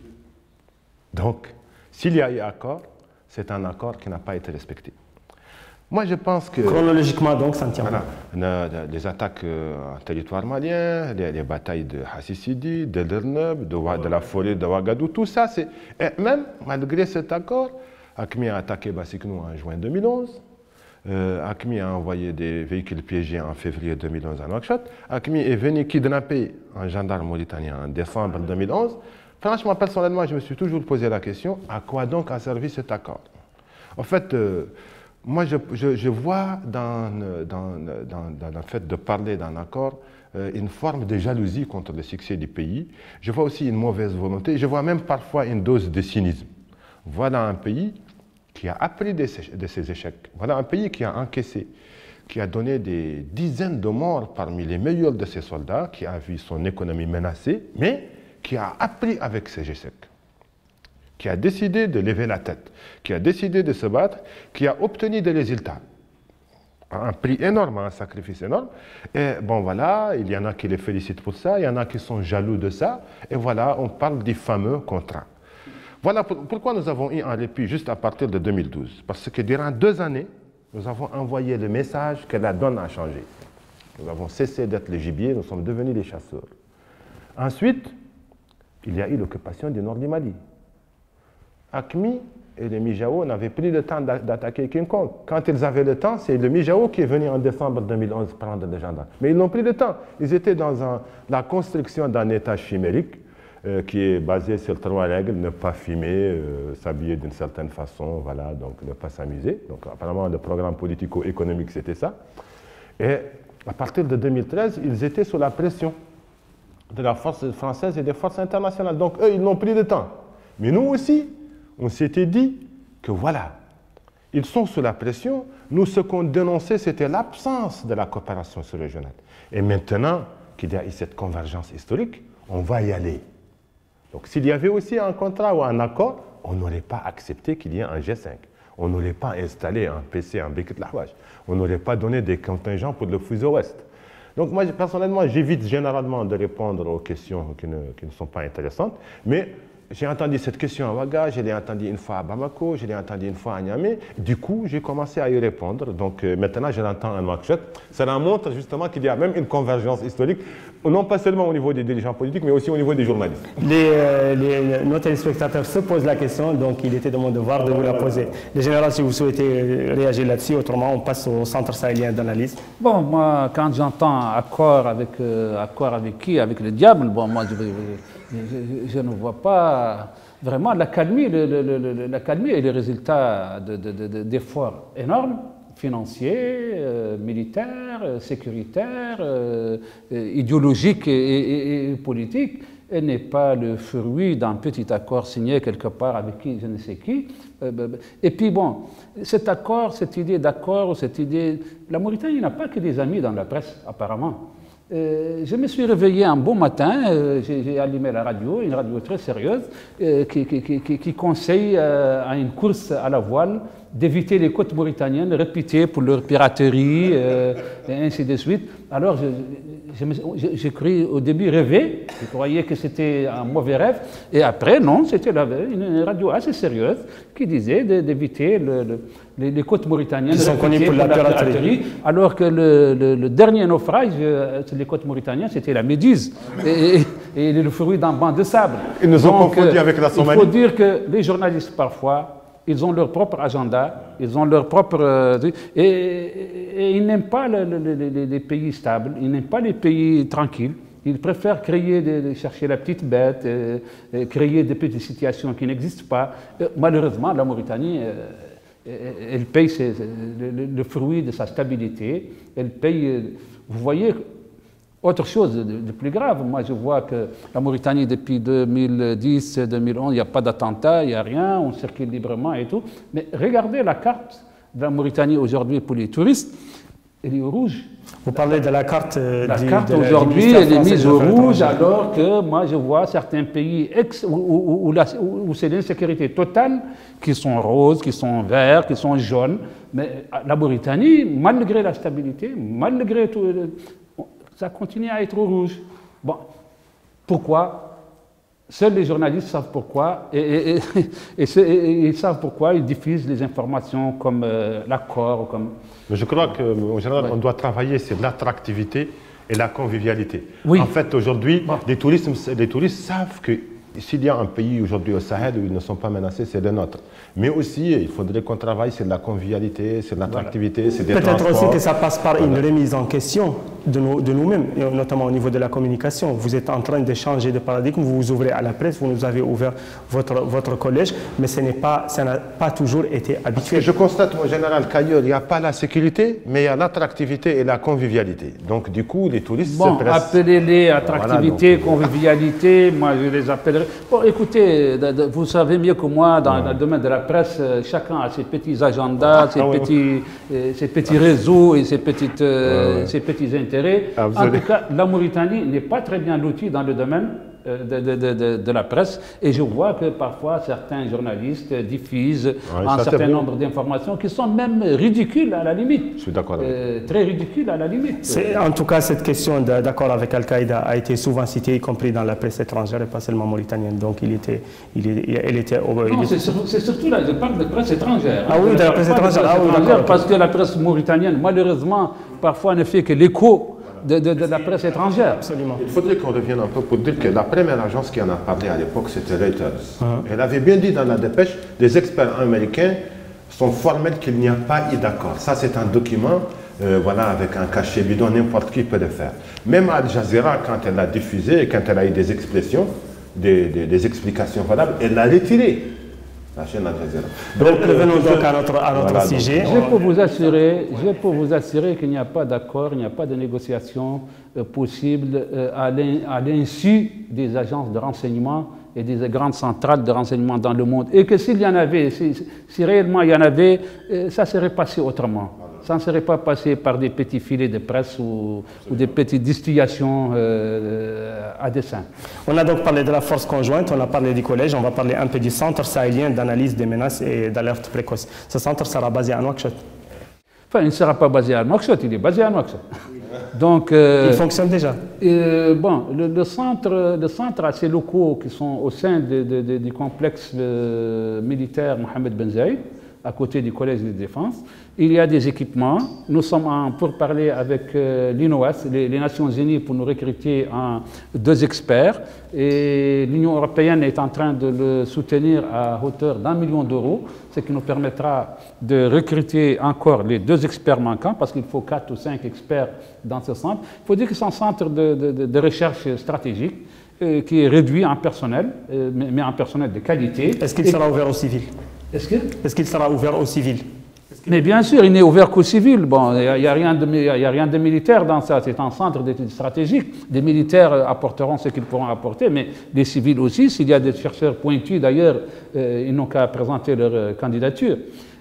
Donc, s'il y a eu accord, c'est un accord qui n'a pas été respecté. Moi, je pense que... Chronologiquement, donc, ça ne tient voilà, pas. Les attaques en territoire malien, les, les batailles de Hassisidi, de Lerneb, de, de la forêt de Ouagadou, tout ça, c'est... Et même, malgré cet accord, AQMI a attaqué Bassiknou en juin deux mille onze. Euh, AQMI a envoyé des véhicules piégés en février deux mille onze à Nouakchott. AQMI est venu kidnapper un gendarme mauritanien en décembre deux mille onze. Franchement, personnellement, je me suis toujours posé la question, à quoi donc a servi cet accord? En fait, euh, moi, je, je, je vois dans, dans, dans, dans le fait de parler d'un accord euh, une forme de jalousie contre le succès du pays. Je vois aussi une mauvaise volonté. Je vois même parfois une dose de cynisme. Voilà un pays qui a appris de ses, de ses échecs. Voilà un pays qui a encaissé, qui a donné des dizaines de morts parmi les meilleurs de ses soldats, qui a vu son économie menacée, mais qui a appris avec ses échecs, qui a décidé de lever la tête, qui a décidé de se battre, qui a obtenu des résultats. Un prix énorme, un sacrifice énorme. Et bon, voilà, il y en a qui les félicitent pour ça, il y en a qui sont jaloux de ça. Et voilà, on parle du fameux contrat. Voilà pour, pourquoi nous avons eu un répit juste à partir de deux mille douze. Parce que durant deux années, nous avons envoyé le message que la donne a changé. Nous avons cessé d'être les gibiers, nous sommes devenus les chasseurs. Ensuite, il y a eu l'occupation du nord du Mali. AQMI et les Mijao n'avaient plus le temps d'attaquer quiconque. Quand ils avaient le temps, c'est le Mijao qui est venu en décembre deux mille onze prendre des gendarmes. Mais ils n'ont pris le temps. Ils étaient dans un, la construction d'un État chimérique euh, qui est basé sur trois règles: ne pas fumer, euh, s'habiller d'une certaine façon, voilà, donc ne pas s'amuser. Donc apparemment, le programme politico-économique, c'était ça. Et à partir de deux mille treize, ils étaient sous la pression de la force française et des forces internationales. Donc eux, ils n'ont pris le temps. Mais nous aussi, on s'était dit que voilà, ils sont sous la pression. Nous, ce qu'on dénonçait, c'était l'absence de la coopération sous-régionale. Et maintenant qu'il y a eu cette convergence historique, on va y aller. Donc s'il y avait aussi un contrat ou un accord, on n'aurait pas accepté qu'il y ait un G cinq. On n'aurait pas installé un P C en Bekit Lahouaj. On n'aurait pas donné des contingents pour le fuseau ouest. Donc moi, personnellement, j'évite généralement de répondre aux questions qui ne, qui ne sont pas intéressantes, mais j'ai entendu cette question à Ouaga, je l'ai entendu une fois à Bamako, je l'ai entendu une fois à Niamey. Du coup, j'ai commencé à y répondre. Donc euh, maintenant, je l'entends à Nouakchott. Cela montre justement qu'il y a même une convergence historique, non pas seulement au niveau des dirigeants politiques, mais aussi au niveau des journalistes. Les, euh, les, nos téléspectateurs se posent la question, donc il était de mon devoir de vous la poser. Les généraux, si vous souhaitez réagir là-dessus, autrement, on passe au centre sahélien d'analyse. Bon, moi, quand j'entends accord avec, euh, accord avec qui? Avec le diable, bon, moi, je, je, je, je ne vois pas vraiment la calmie. Le, le, le, la calmie est le résultat d'efforts de, de, énormes, financiers, euh, militaires, euh, sécuritaires, euh, idéologiques et, et, et politiques. Elle n'est pas le fruit d'un petit accord signé quelque part avec qui, je ne sais qui. Et puis bon, cet accord, cette idée d'accord, cette idée... La Mauritanie n'a pas que des amis dans la presse, apparemment. Euh, je me suis réveillé un bon matin, euh, j'ai allumé la radio, une radio très sérieuse, euh, qui, qui, qui, qui conseille euh, à une course à la voile d'éviter les côtes mauritaniennes réputées pour leur piraterie, euh, et ainsi de suite. Alors, j'ai cru au début rêver, je croyais que c'était un mauvais rêve, et après, non, c'était une radio assez sérieuse qui disait d'éviter le, le, les, les côtes mauritaniennes réputées pour la piraterie, piraterie alors que le, le, le dernier naufrage sur les côtes mauritaniennes, c'était la Méduse, et, et, et le fruit d'un banc de sable. Ils nous ont confondus avec la Somalie. Il faut dire que les journalistes, parfois, ils ont leur propre agenda, ils ont leur propre... Euh, et, et, et ils n'aiment pas le, le, le, les pays stables, ils n'aiment pas les pays tranquilles. Ils préfèrent créer, de, chercher la petite bête, euh, euh, créer des petites situations qui n'existent pas. Euh, malheureusement, la Mauritanie, euh, elle paye ses, le, le fruit de sa stabilité. Elle paye... Vous voyez, Autre chose de, de plus grave, moi je vois que la Mauritanie depuis deux mille dix, deux mille onze, il n'y a pas d'attentat, il n'y a rien, on circule librement et tout. Mais regardez la carte de la Mauritanie aujourd'hui pour les touristes, elle est au rouge. Vous parlez de la carte euh, La du, carte de la, aujourd'hui, elle est mise au rouge, étrangères. alors que moi je vois certains pays ex, où, où, où, la- où- où c'est l'insécurité totale, qui sont roses, qui sont verts, qui sont jaunes. Mais la Mauritanie, malgré la stabilité, malgré tout, ça continue à être au rouge. Bon, pourquoi? Seuls les journalistes savent pourquoi, et, et, et, et, et- et ils savent pourquoi ils diffusent les informations comme euh, l'accord, comme... Mais je crois qu'en général, Ouais. on doit travailler sur l'attractivité et la convivialité. Oui. En fait, aujourd'hui, Bon. les, touristes, les touristes savent que s'il y a un pays aujourd'hui au Sahel où ils ne sont pas menacés, c'est le nôtre. Mais aussi, il faudrait qu'on travaille sur la convivialité, sur l'attractivité, sur des Peut-être aussi transports. que ça passe par une Voilà. remise en question de, nous, de nous-mêmes, et notamment au niveau de la communication. Vous êtes en train de changer de paradigme, vous vous ouvrez à la presse, vous nous avez ouvert votre, votre collège, mais ce n'est pas, ça n'a pas toujours été Parce que habituel. je constate en général qu'ailleurs, il n'y a pas la sécurité, mais il y a l'attractivité et la convivialité. Donc, du coup, les touristes Bon, se pressent. appelez-les attractivité, Voilà, donc, convivialité, moi je les appellerai. Bon, écoutez, de- de- vous savez mieux que moi, dans, dans le domaine de la presse, euh, chacun a ses petits agendas, ses, Ah oui. petits, euh, ses petits réseaux et ses, petites, euh, Ouais, ouais. ses petits intérêts. Absolument. En tout cas, la Mauritanie n'est pas très bien lotie dans le domaine euh, de, de- de- de- de la presse, et je vois que parfois certains journalistes diffusent un ça, c'est certain vrai. nombre d'informations qui sont même ridicules à la limite. Je suis d'accord avec Euh, très ridicules à la limite. C'est- En tout cas, cette question de- d'accord avec Al-Qaïda a été souvent citée, y compris dans la presse étrangère et pas seulement mauritanienne. Donc, il était, il, est- elle était, au- il Non, était- c'est sur- c'est surtout là, je parle de presse étrangère. Ah oui, Je de la parle presse pas étrangère. Ah oui, d'accord, Parce ok. que la presse mauritanienne, malheureusement, parfois ne fait que l'écho de, de- de la presse étrangère. absolument. Il faudrait qu'on revienne un peu pour dire que la première agence qui en a parlé à l'époque, c'était Reuters. Elle avait bien dit dans la dépêche, les experts américains sont formels qu'il n'y a pas eu d'accord. Ça, c'est un document, euh, voilà, avec un cachet bidon, n'importe qui peut le faire. Même Al Jazeera, quand elle l'a diffusé et quand elle a eu des expressions, des, des- des explications valables, elle l'a retiré, la chaîne Al Jazeera. Donc, Revenons euh, donc à notre, à notre voilà, donc, sujet. Je peux vous assurer, je peux vous assurer qu'il n'y a pas d'accord, il n'y a pas de négociation euh, possible euh, à l'in- à l'insu des agences de renseignement et des grandes centrales de renseignement dans le monde. Et que s'il y en avait, si, si réellement il y en avait, euh, ça serait passé autrement. Ça ne serait pas passé par des petits filets de presse ou, ou des petites distillations euh, à dessein. On a donc parlé de la force conjointe, on a parlé du collège, on va parler un peu du centre sahélien d'analyse des menaces et d'alerte précoce. Ce centre sera basé à Nouakchott. Enfin, il ne sera pas basé à Nouakchott, il est basé à Nouakchott. Donc, euh, Il fonctionne déjà. Euh, bon, le, le centre, le centre a ses locaux qui sont au sein de- de- de- du complexe euh, militaire Mohamed Ben Zayed, à côté du collège de défense. Il y a des équipements. Nous sommes en pourparlers avec euh, l'I N O A S, les, les Nations Unies, pour nous recruter en deux experts. Et l'Union européenne est en train de le soutenir à hauteur d'un million d'euros, ce qui nous permettra de recruter encore les deux experts manquants, parce qu'il faut quatre ou cinq experts dans ce centre. Il faut dire que c'est un centre de, de- de- de recherche stratégique euh, qui est réduit en personnel, euh, mais, mais en personnel de qualité. Est-ce qu'il Et- sera ouvert aux civils? Est-ce que Est-ce qu'il sera ouvert aux civils? Mais bien sûr, il n'est ouvert qu'aux civils. Bon, il n'y a, il y a rien de mi- il y a rien de militaire dans ça. C'est un centre d'études stratégiques. Les militaires euh, apporteront ce qu'ils pourront apporter, mais les civils aussi. S'il y a des chercheurs pointus, d'ailleurs, euh, ils n'ont qu'à présenter leur euh, candidature.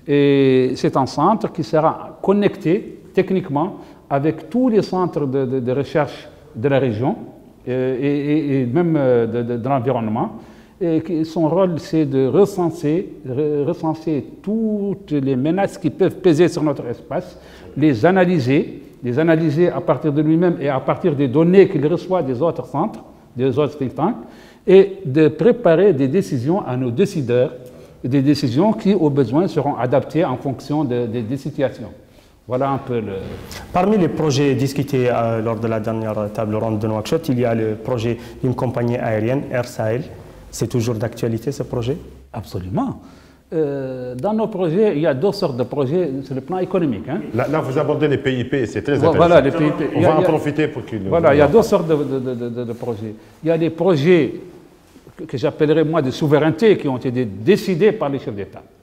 Et c'est un centre qui sera connecté techniquement avec tous les centres de, de- de recherche de la région euh, et, et- et même euh, de, de- de l'environnement. Et qui- son rôle, c'est de recenser, re- recenser toutes les menaces qui peuvent peser sur notre espace, les analyser, les analyser à partir de lui-même et à partir des données qu'il reçoit des autres centres, des autres think tanks, et de préparer des décisions à nos décideurs, des décisions qui, au besoin, seront adaptées en fonction de- de- des situations. Voilà un peu le... Parmi les projets discutés euh, lors de la dernière table ronde de Nouakchott, il y a le projet d'une compagnie aérienne, Air Sahel. C'est toujours d'actualité ce projet? Absolument. Euh, dans nos projets, il y a deux sortes de projets sur le plan économique. Hein. Là, là, vous abordez les P I P, c'est très Voilà, intéressant. les P I P. On Il y a- va en il y a- profiter pour qu'il... Voilà, il y a deux sortes de, de- de- de- de projets. Il y a des projets que, que j'appellerais moi de souveraineté qui ont été décidés par les chefs d'État.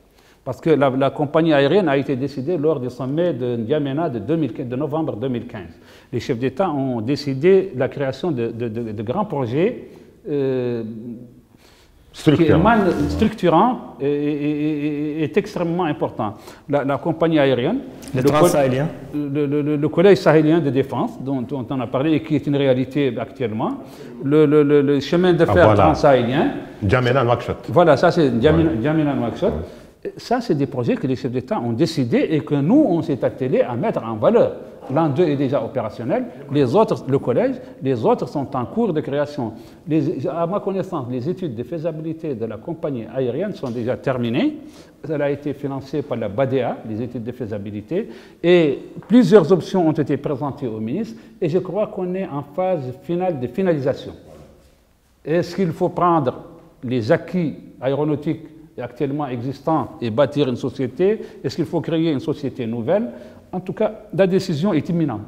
Parce que la, la compagnie aérienne a été décidée lors du sommet de N'Djamena de, de novembre deux mille quinze. Les chefs d'État ont décidé la création de, de, de, de grands projets euh, structurant. qui émanent, structurant et, et, et est extrêmement important. La, la compagnie aérienne, le, le, Trans-Sahélien. le, le, le Collège sahélien de défense, dont, dont on a parlé et qui est une réalité actuellement, le, le, le, le chemin de fer ah, voilà. trans-sahélien. N'Djamena Nouakchott. Voilà, ça c'est N'Djamena Nouakchott. Ça, c'est des projets que les chefs d'État ont décidé et que nous, on s'est attelés à mettre en valeur. L'un d'eux est déjà opérationnel, les autres, le collège, les autres sont en cours de création. Les, à ma connaissance, les études de faisabilité de la compagnie aérienne sont déjà terminées. Elle a été financée par la B A D E A, les études de faisabilité, et plusieurs options ont été présentées au ministre, et je crois qu'on est en phase finale de finalisation. Est-ce qu'il faut prendre les acquis aéronautiques actuellement existants et bâtir une société? Est-ce qu'il faut créer une société nouvelle? En tout cas, la décision est imminente.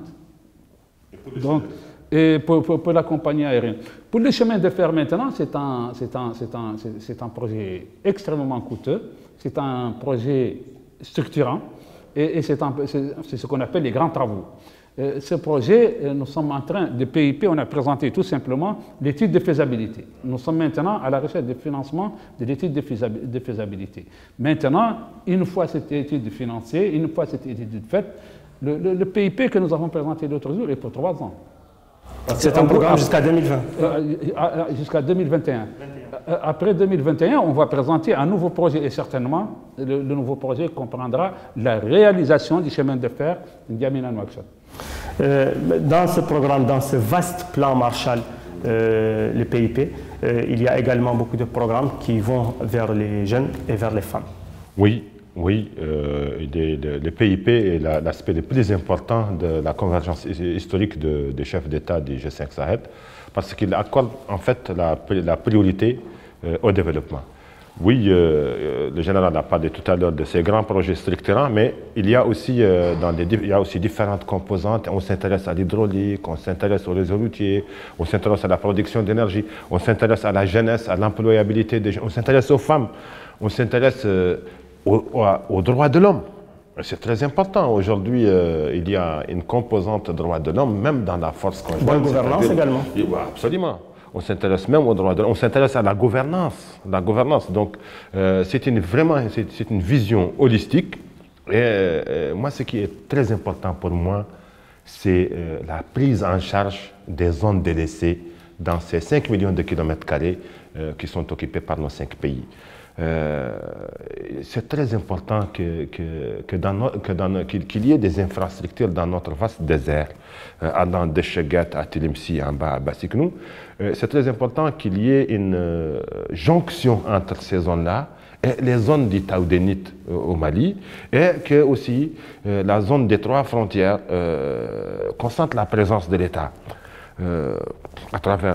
Et Donc, et pour, pour, pour la compagnie aérienne. Pour les chemins de fer maintenant, c'est un, c'est un, c'est un, c'est un projet extrêmement coûteux, c'est un projet structurant, et, et c'est ce qu'on appelle les grands travaux. Ce projet, nous sommes en train, de P I P, on a présenté tout simplement l'étude de faisabilité. Nous sommes maintenant à la recherche de financement de l'étude de faisabilité. Maintenant, une fois cette étude financée, une fois cette étude faite, le, le, le P I P que nous avons présenté l'autre jour est pour trois ans. C'est un programme jusqu'à deux mille vingt. Euh, jusqu'à deux mille vingt et un. Après deux mille vingt et un, on va présenter un nouveau projet et certainement, le, le nouveau projet comprendra la réalisation du chemin de fer N'Djamena Nouakchott. Euh, dans ce programme, dans ce vaste plan Marshall, euh, le P I P, euh, il y a également beaucoup de programmes qui vont vers les jeunes et vers les femmes. Oui, oui. Euh, les, les P I P est l'aspect le plus important de la convergence historique de, des chefs d'État du G cinq Sahel, parce qu'il accorde en fait la, la priorité euh, au développement. Oui, euh, le général a parlé tout à l'heure de ces grands projets structurants, mais il y a aussi, euh, dans les, il y a aussi différentes composantes. On s'intéresse à l'hydraulique, on s'intéresse aux réseaux routiers, on s'intéresse à la production d'énergie, on s'intéresse à la jeunesse, à l'employabilité des gens, on s'intéresse aux femmes, on s'intéresse euh, aux, aux, aux droits de l'homme. C'est très important. Aujourd'hui, euh, il y a une composante droits de l'homme, même dans la force conjointe. Bonne gouvernance également. Oui, absolument. On s'intéresse même aux droits de l'homme, on s'intéresse à la gouvernance. La gouvernance. Donc, euh, c'est une, vraiment c'est une vision holistique. Et euh, moi, ce qui est très important pour moi, c'est euh, la prise en charge des zones délaissées dans ces cinq millions de kilomètres carrés euh, qui sont occupés par nos cinq pays. Euh, c'est très important que, que, que dans no, que dans, qu'il, qu'il y ait des infrastructures dans notre vaste désert, euh, allant de Cheguet à Tilimsi, en bas à Bassiknou. Euh, c'est très important qu'il y ait une euh, jonction entre ces zones-là et les zones du Taoudénit euh, au Mali, et que aussi euh, la zone des trois frontières euh, concentre la présence de l'État euh, à travers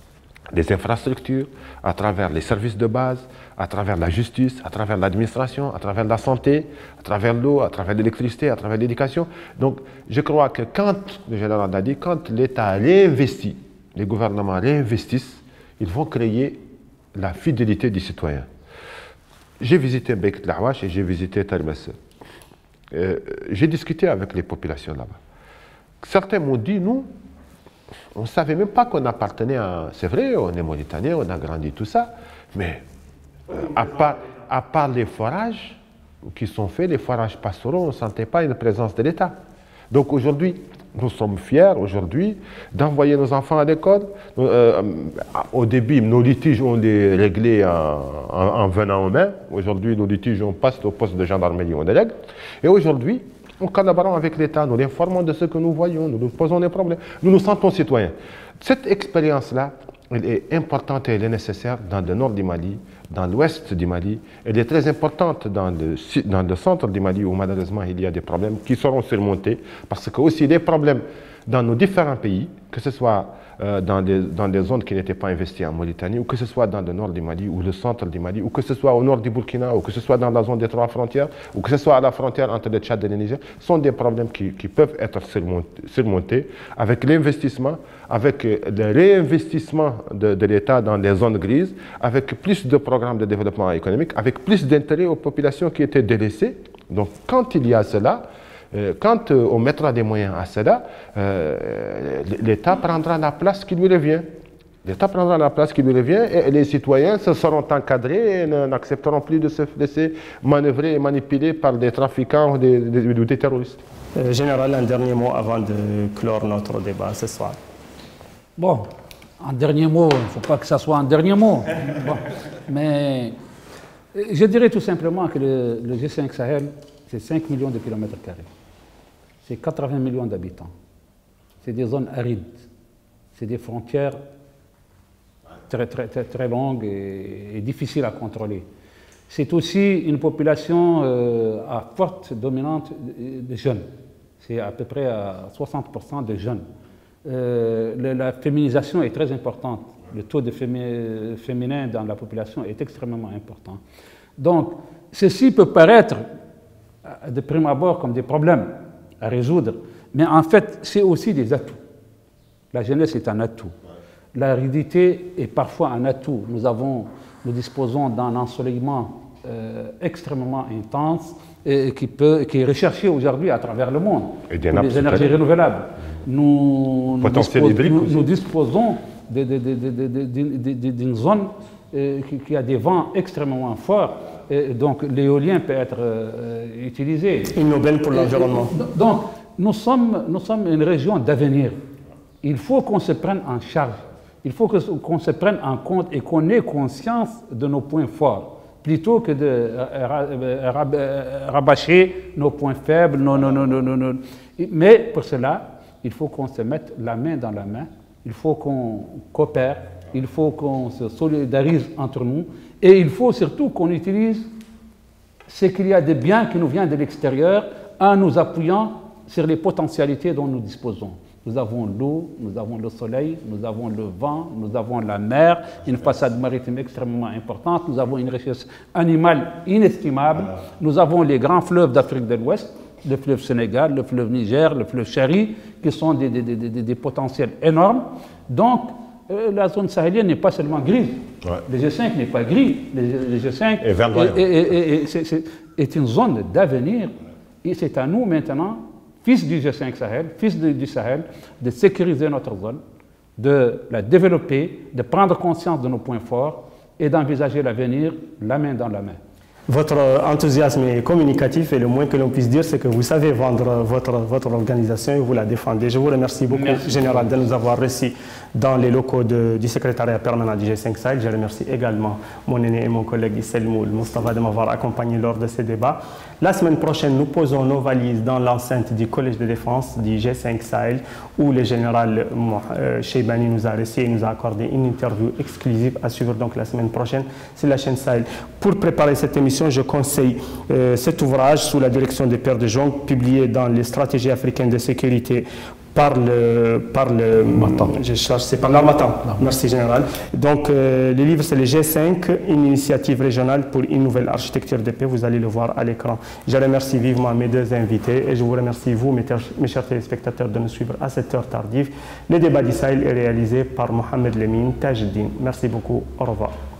des infrastructures, à travers les services de base, à travers la justice, à travers l'administration, à travers la santé, à travers l'eau, à travers l'électricité, à travers l'éducation. Donc, je crois que quand, le général a dit, quand l'État réinvestit, les gouvernements réinvestissent, ils vont créer la fidélité du citoyen. J'ai visité Beit Laouache et j'ai visité Termesse. Euh, j'ai discuté avec les populations là-bas. Certains m'ont dit, nous, on ne savait même pas qu'on appartenait à... C'est vrai, on est Mauritanien, on a grandi tout ça, mais euh, à, part, à part les forages qui sont faits, les forages pastoraux, on ne sentait pas une présence de l'État. Donc aujourd'hui, nous sommes fiers aujourd'hui d'envoyer nos enfants à l'école. Euh, au début, nos litiges, on les réglait en, en, en venant aux mains. Aujourd'hui, nos litiges, on passe au poste de gendarmerie, on les règle. Et aujourd'hui, en collaborant avec l'État, nous l'informons de ce que nous voyons, nous nous posons des problèmes, nous nous sentons citoyens. Cette expérience-là, elle est importante et elle est nécessaire dans le nord du Mali, dans l'ouest du Mali. Elle est très importante dans le, dans le centre du Mali où malheureusement il y a des problèmes qui seront surmontés parce que aussi les problèmes dans nos différents pays, que ce soit euh, dans, des, dans des zones qui n'étaient pas investies en Mauritanie, ou que ce soit dans le nord du Mali, ou le centre du Mali, ou que ce soit au nord du Burkina, ou que ce soit dans la zone des trois frontières, ou que ce soit à la frontière entre le Tchad et le Niger, sont des problèmes qui, qui peuvent être surmontés, surmontés avec l'investissement, avec le réinvestissement de, de l'État dans les zones grises, avec plus de programmes de développement économique, avec plus d'intérêt aux populations qui étaient délaissées. Donc quand il y a cela, euh, quand euh, on mettra des moyens à cela, euh, l'État prendra la place qui lui revient. L'État prendra la place qui lui revient et les citoyens se seront encadrés et n'accepteront plus de se laisser manœuvrer et manipuler par des trafiquants ou des, des, des terroristes. Euh, Général, un dernier mot avant de clore notre débat ce soir. Bon, un dernier mot, il ne faut pas que ça soit un dernier mot. Bon, mais je dirais tout simplement que le, le G cinq Sahel, c'est cinq millions de kilomètres carrés. C'est quatre-vingts millions d'habitants. C'est des zones arides. C'est des frontières très, très, très, très longues et, et difficiles à contrôler. C'est aussi une population euh, à forte dominante de jeunes. C'est à peu près à soixante pour cent de jeunes. Euh, le, la féminisation est très importante. Le taux de fémi féminin dans la population est extrêmement important. Donc, ceci peut paraître de prime abord comme des problèmes à résoudre, mais en fait, c'est aussi des atouts. La jeunesse est un atout. L'aridité est parfois un atout. Nous, avons, nous disposons d'un ensoleillement euh, extrêmement intense et qui, peut, qui est recherché aujourd'hui à travers le monde. Et des les énergies renouvelables. Nous, nous, dispos, nous, nous disposons d'une zone euh, qui, qui a des vents extrêmement forts. Et donc l'éolien peut être euh, utilisé. Une aubaine pour l'environnement. Donc nous sommes, nous sommes une région d'avenir. Il faut qu'on se prenne en charge. Il faut qu'on se prenne en compte et qu'on ait conscience de nos points forts, plutôt que de rabâcher nos points faibles. Non, non, non, non, non, non. Mais pour cela, il faut qu'on se mette la main dans la main. Il faut qu'on coopère. Il faut qu'on se solidarise entre nous. Et il faut surtout qu'on utilise ce qu'il y a de bien qui nous vient de l'extérieur en nous appuyant sur les potentialités dont nous disposons. Nous avons l'eau, nous avons le soleil, nous avons le vent, nous avons la mer, une façade maritime extrêmement importante, nous avons une richesse animale inestimable, nous avons les grands fleuves d'Afrique de l'Ouest, le fleuve Sénégal, le fleuve Niger, le fleuve Chari, qui sont des, des, des, des, des potentiels énormes. Donc, euh, la zone sahélienne n'est pas seulement grise. Ouais. Le G cinq n'est pas gris. Le, le G cinq est, est, est, est, est, est, est une zone d'avenir. Et c'est à nous maintenant, fils du G cinq Sahel, fils de, du Sahel, de sécuriser notre zone, de la développer, de prendre conscience de nos points forts et d'envisager l'avenir la main dans la main. Votre enthousiasme est communicatif et le moins que l'on puisse dire, c'est que vous savez vendre votre, votre organisation et vous la défendez. Je vous remercie beaucoup, Merci. Général, de nous avoir reçus dans les locaux de, du secrétariat permanent du G cinq Sahel. Je remercie également mon aîné et mon collègue Issel Moul, Moustapha, de m'avoir accompagné lors de ces débats. La semaine prochaine, nous posons nos valises dans l'enceinte du Collège de défense du G cinq Sahel, où le général euh, Cheibani nous a reçus et nous a accordé une interview exclusive à suivre donc la semaine prochaine sur la chaîne Sahel. Pour préparer cette émission, je conseille euh, cet ouvrage sous la direction de Pierre de Jong, publié dans les stratégies africaines de sécurité par le, par le je cherche, c'est par l'Armatan. Merci Général. Donc euh, le livre c'est le G cinq, une initiative régionale pour une nouvelle architecture de paix. Vous allez le voir à l'écran. Je remercie vivement mes deux invités et je vous remercie vous, mes, mes chers téléspectateurs, de nous suivre à cette heure tardive. Le débat d'Israël est réalisé par Mohamed Lemine Tajdin. Merci beaucoup. Au revoir.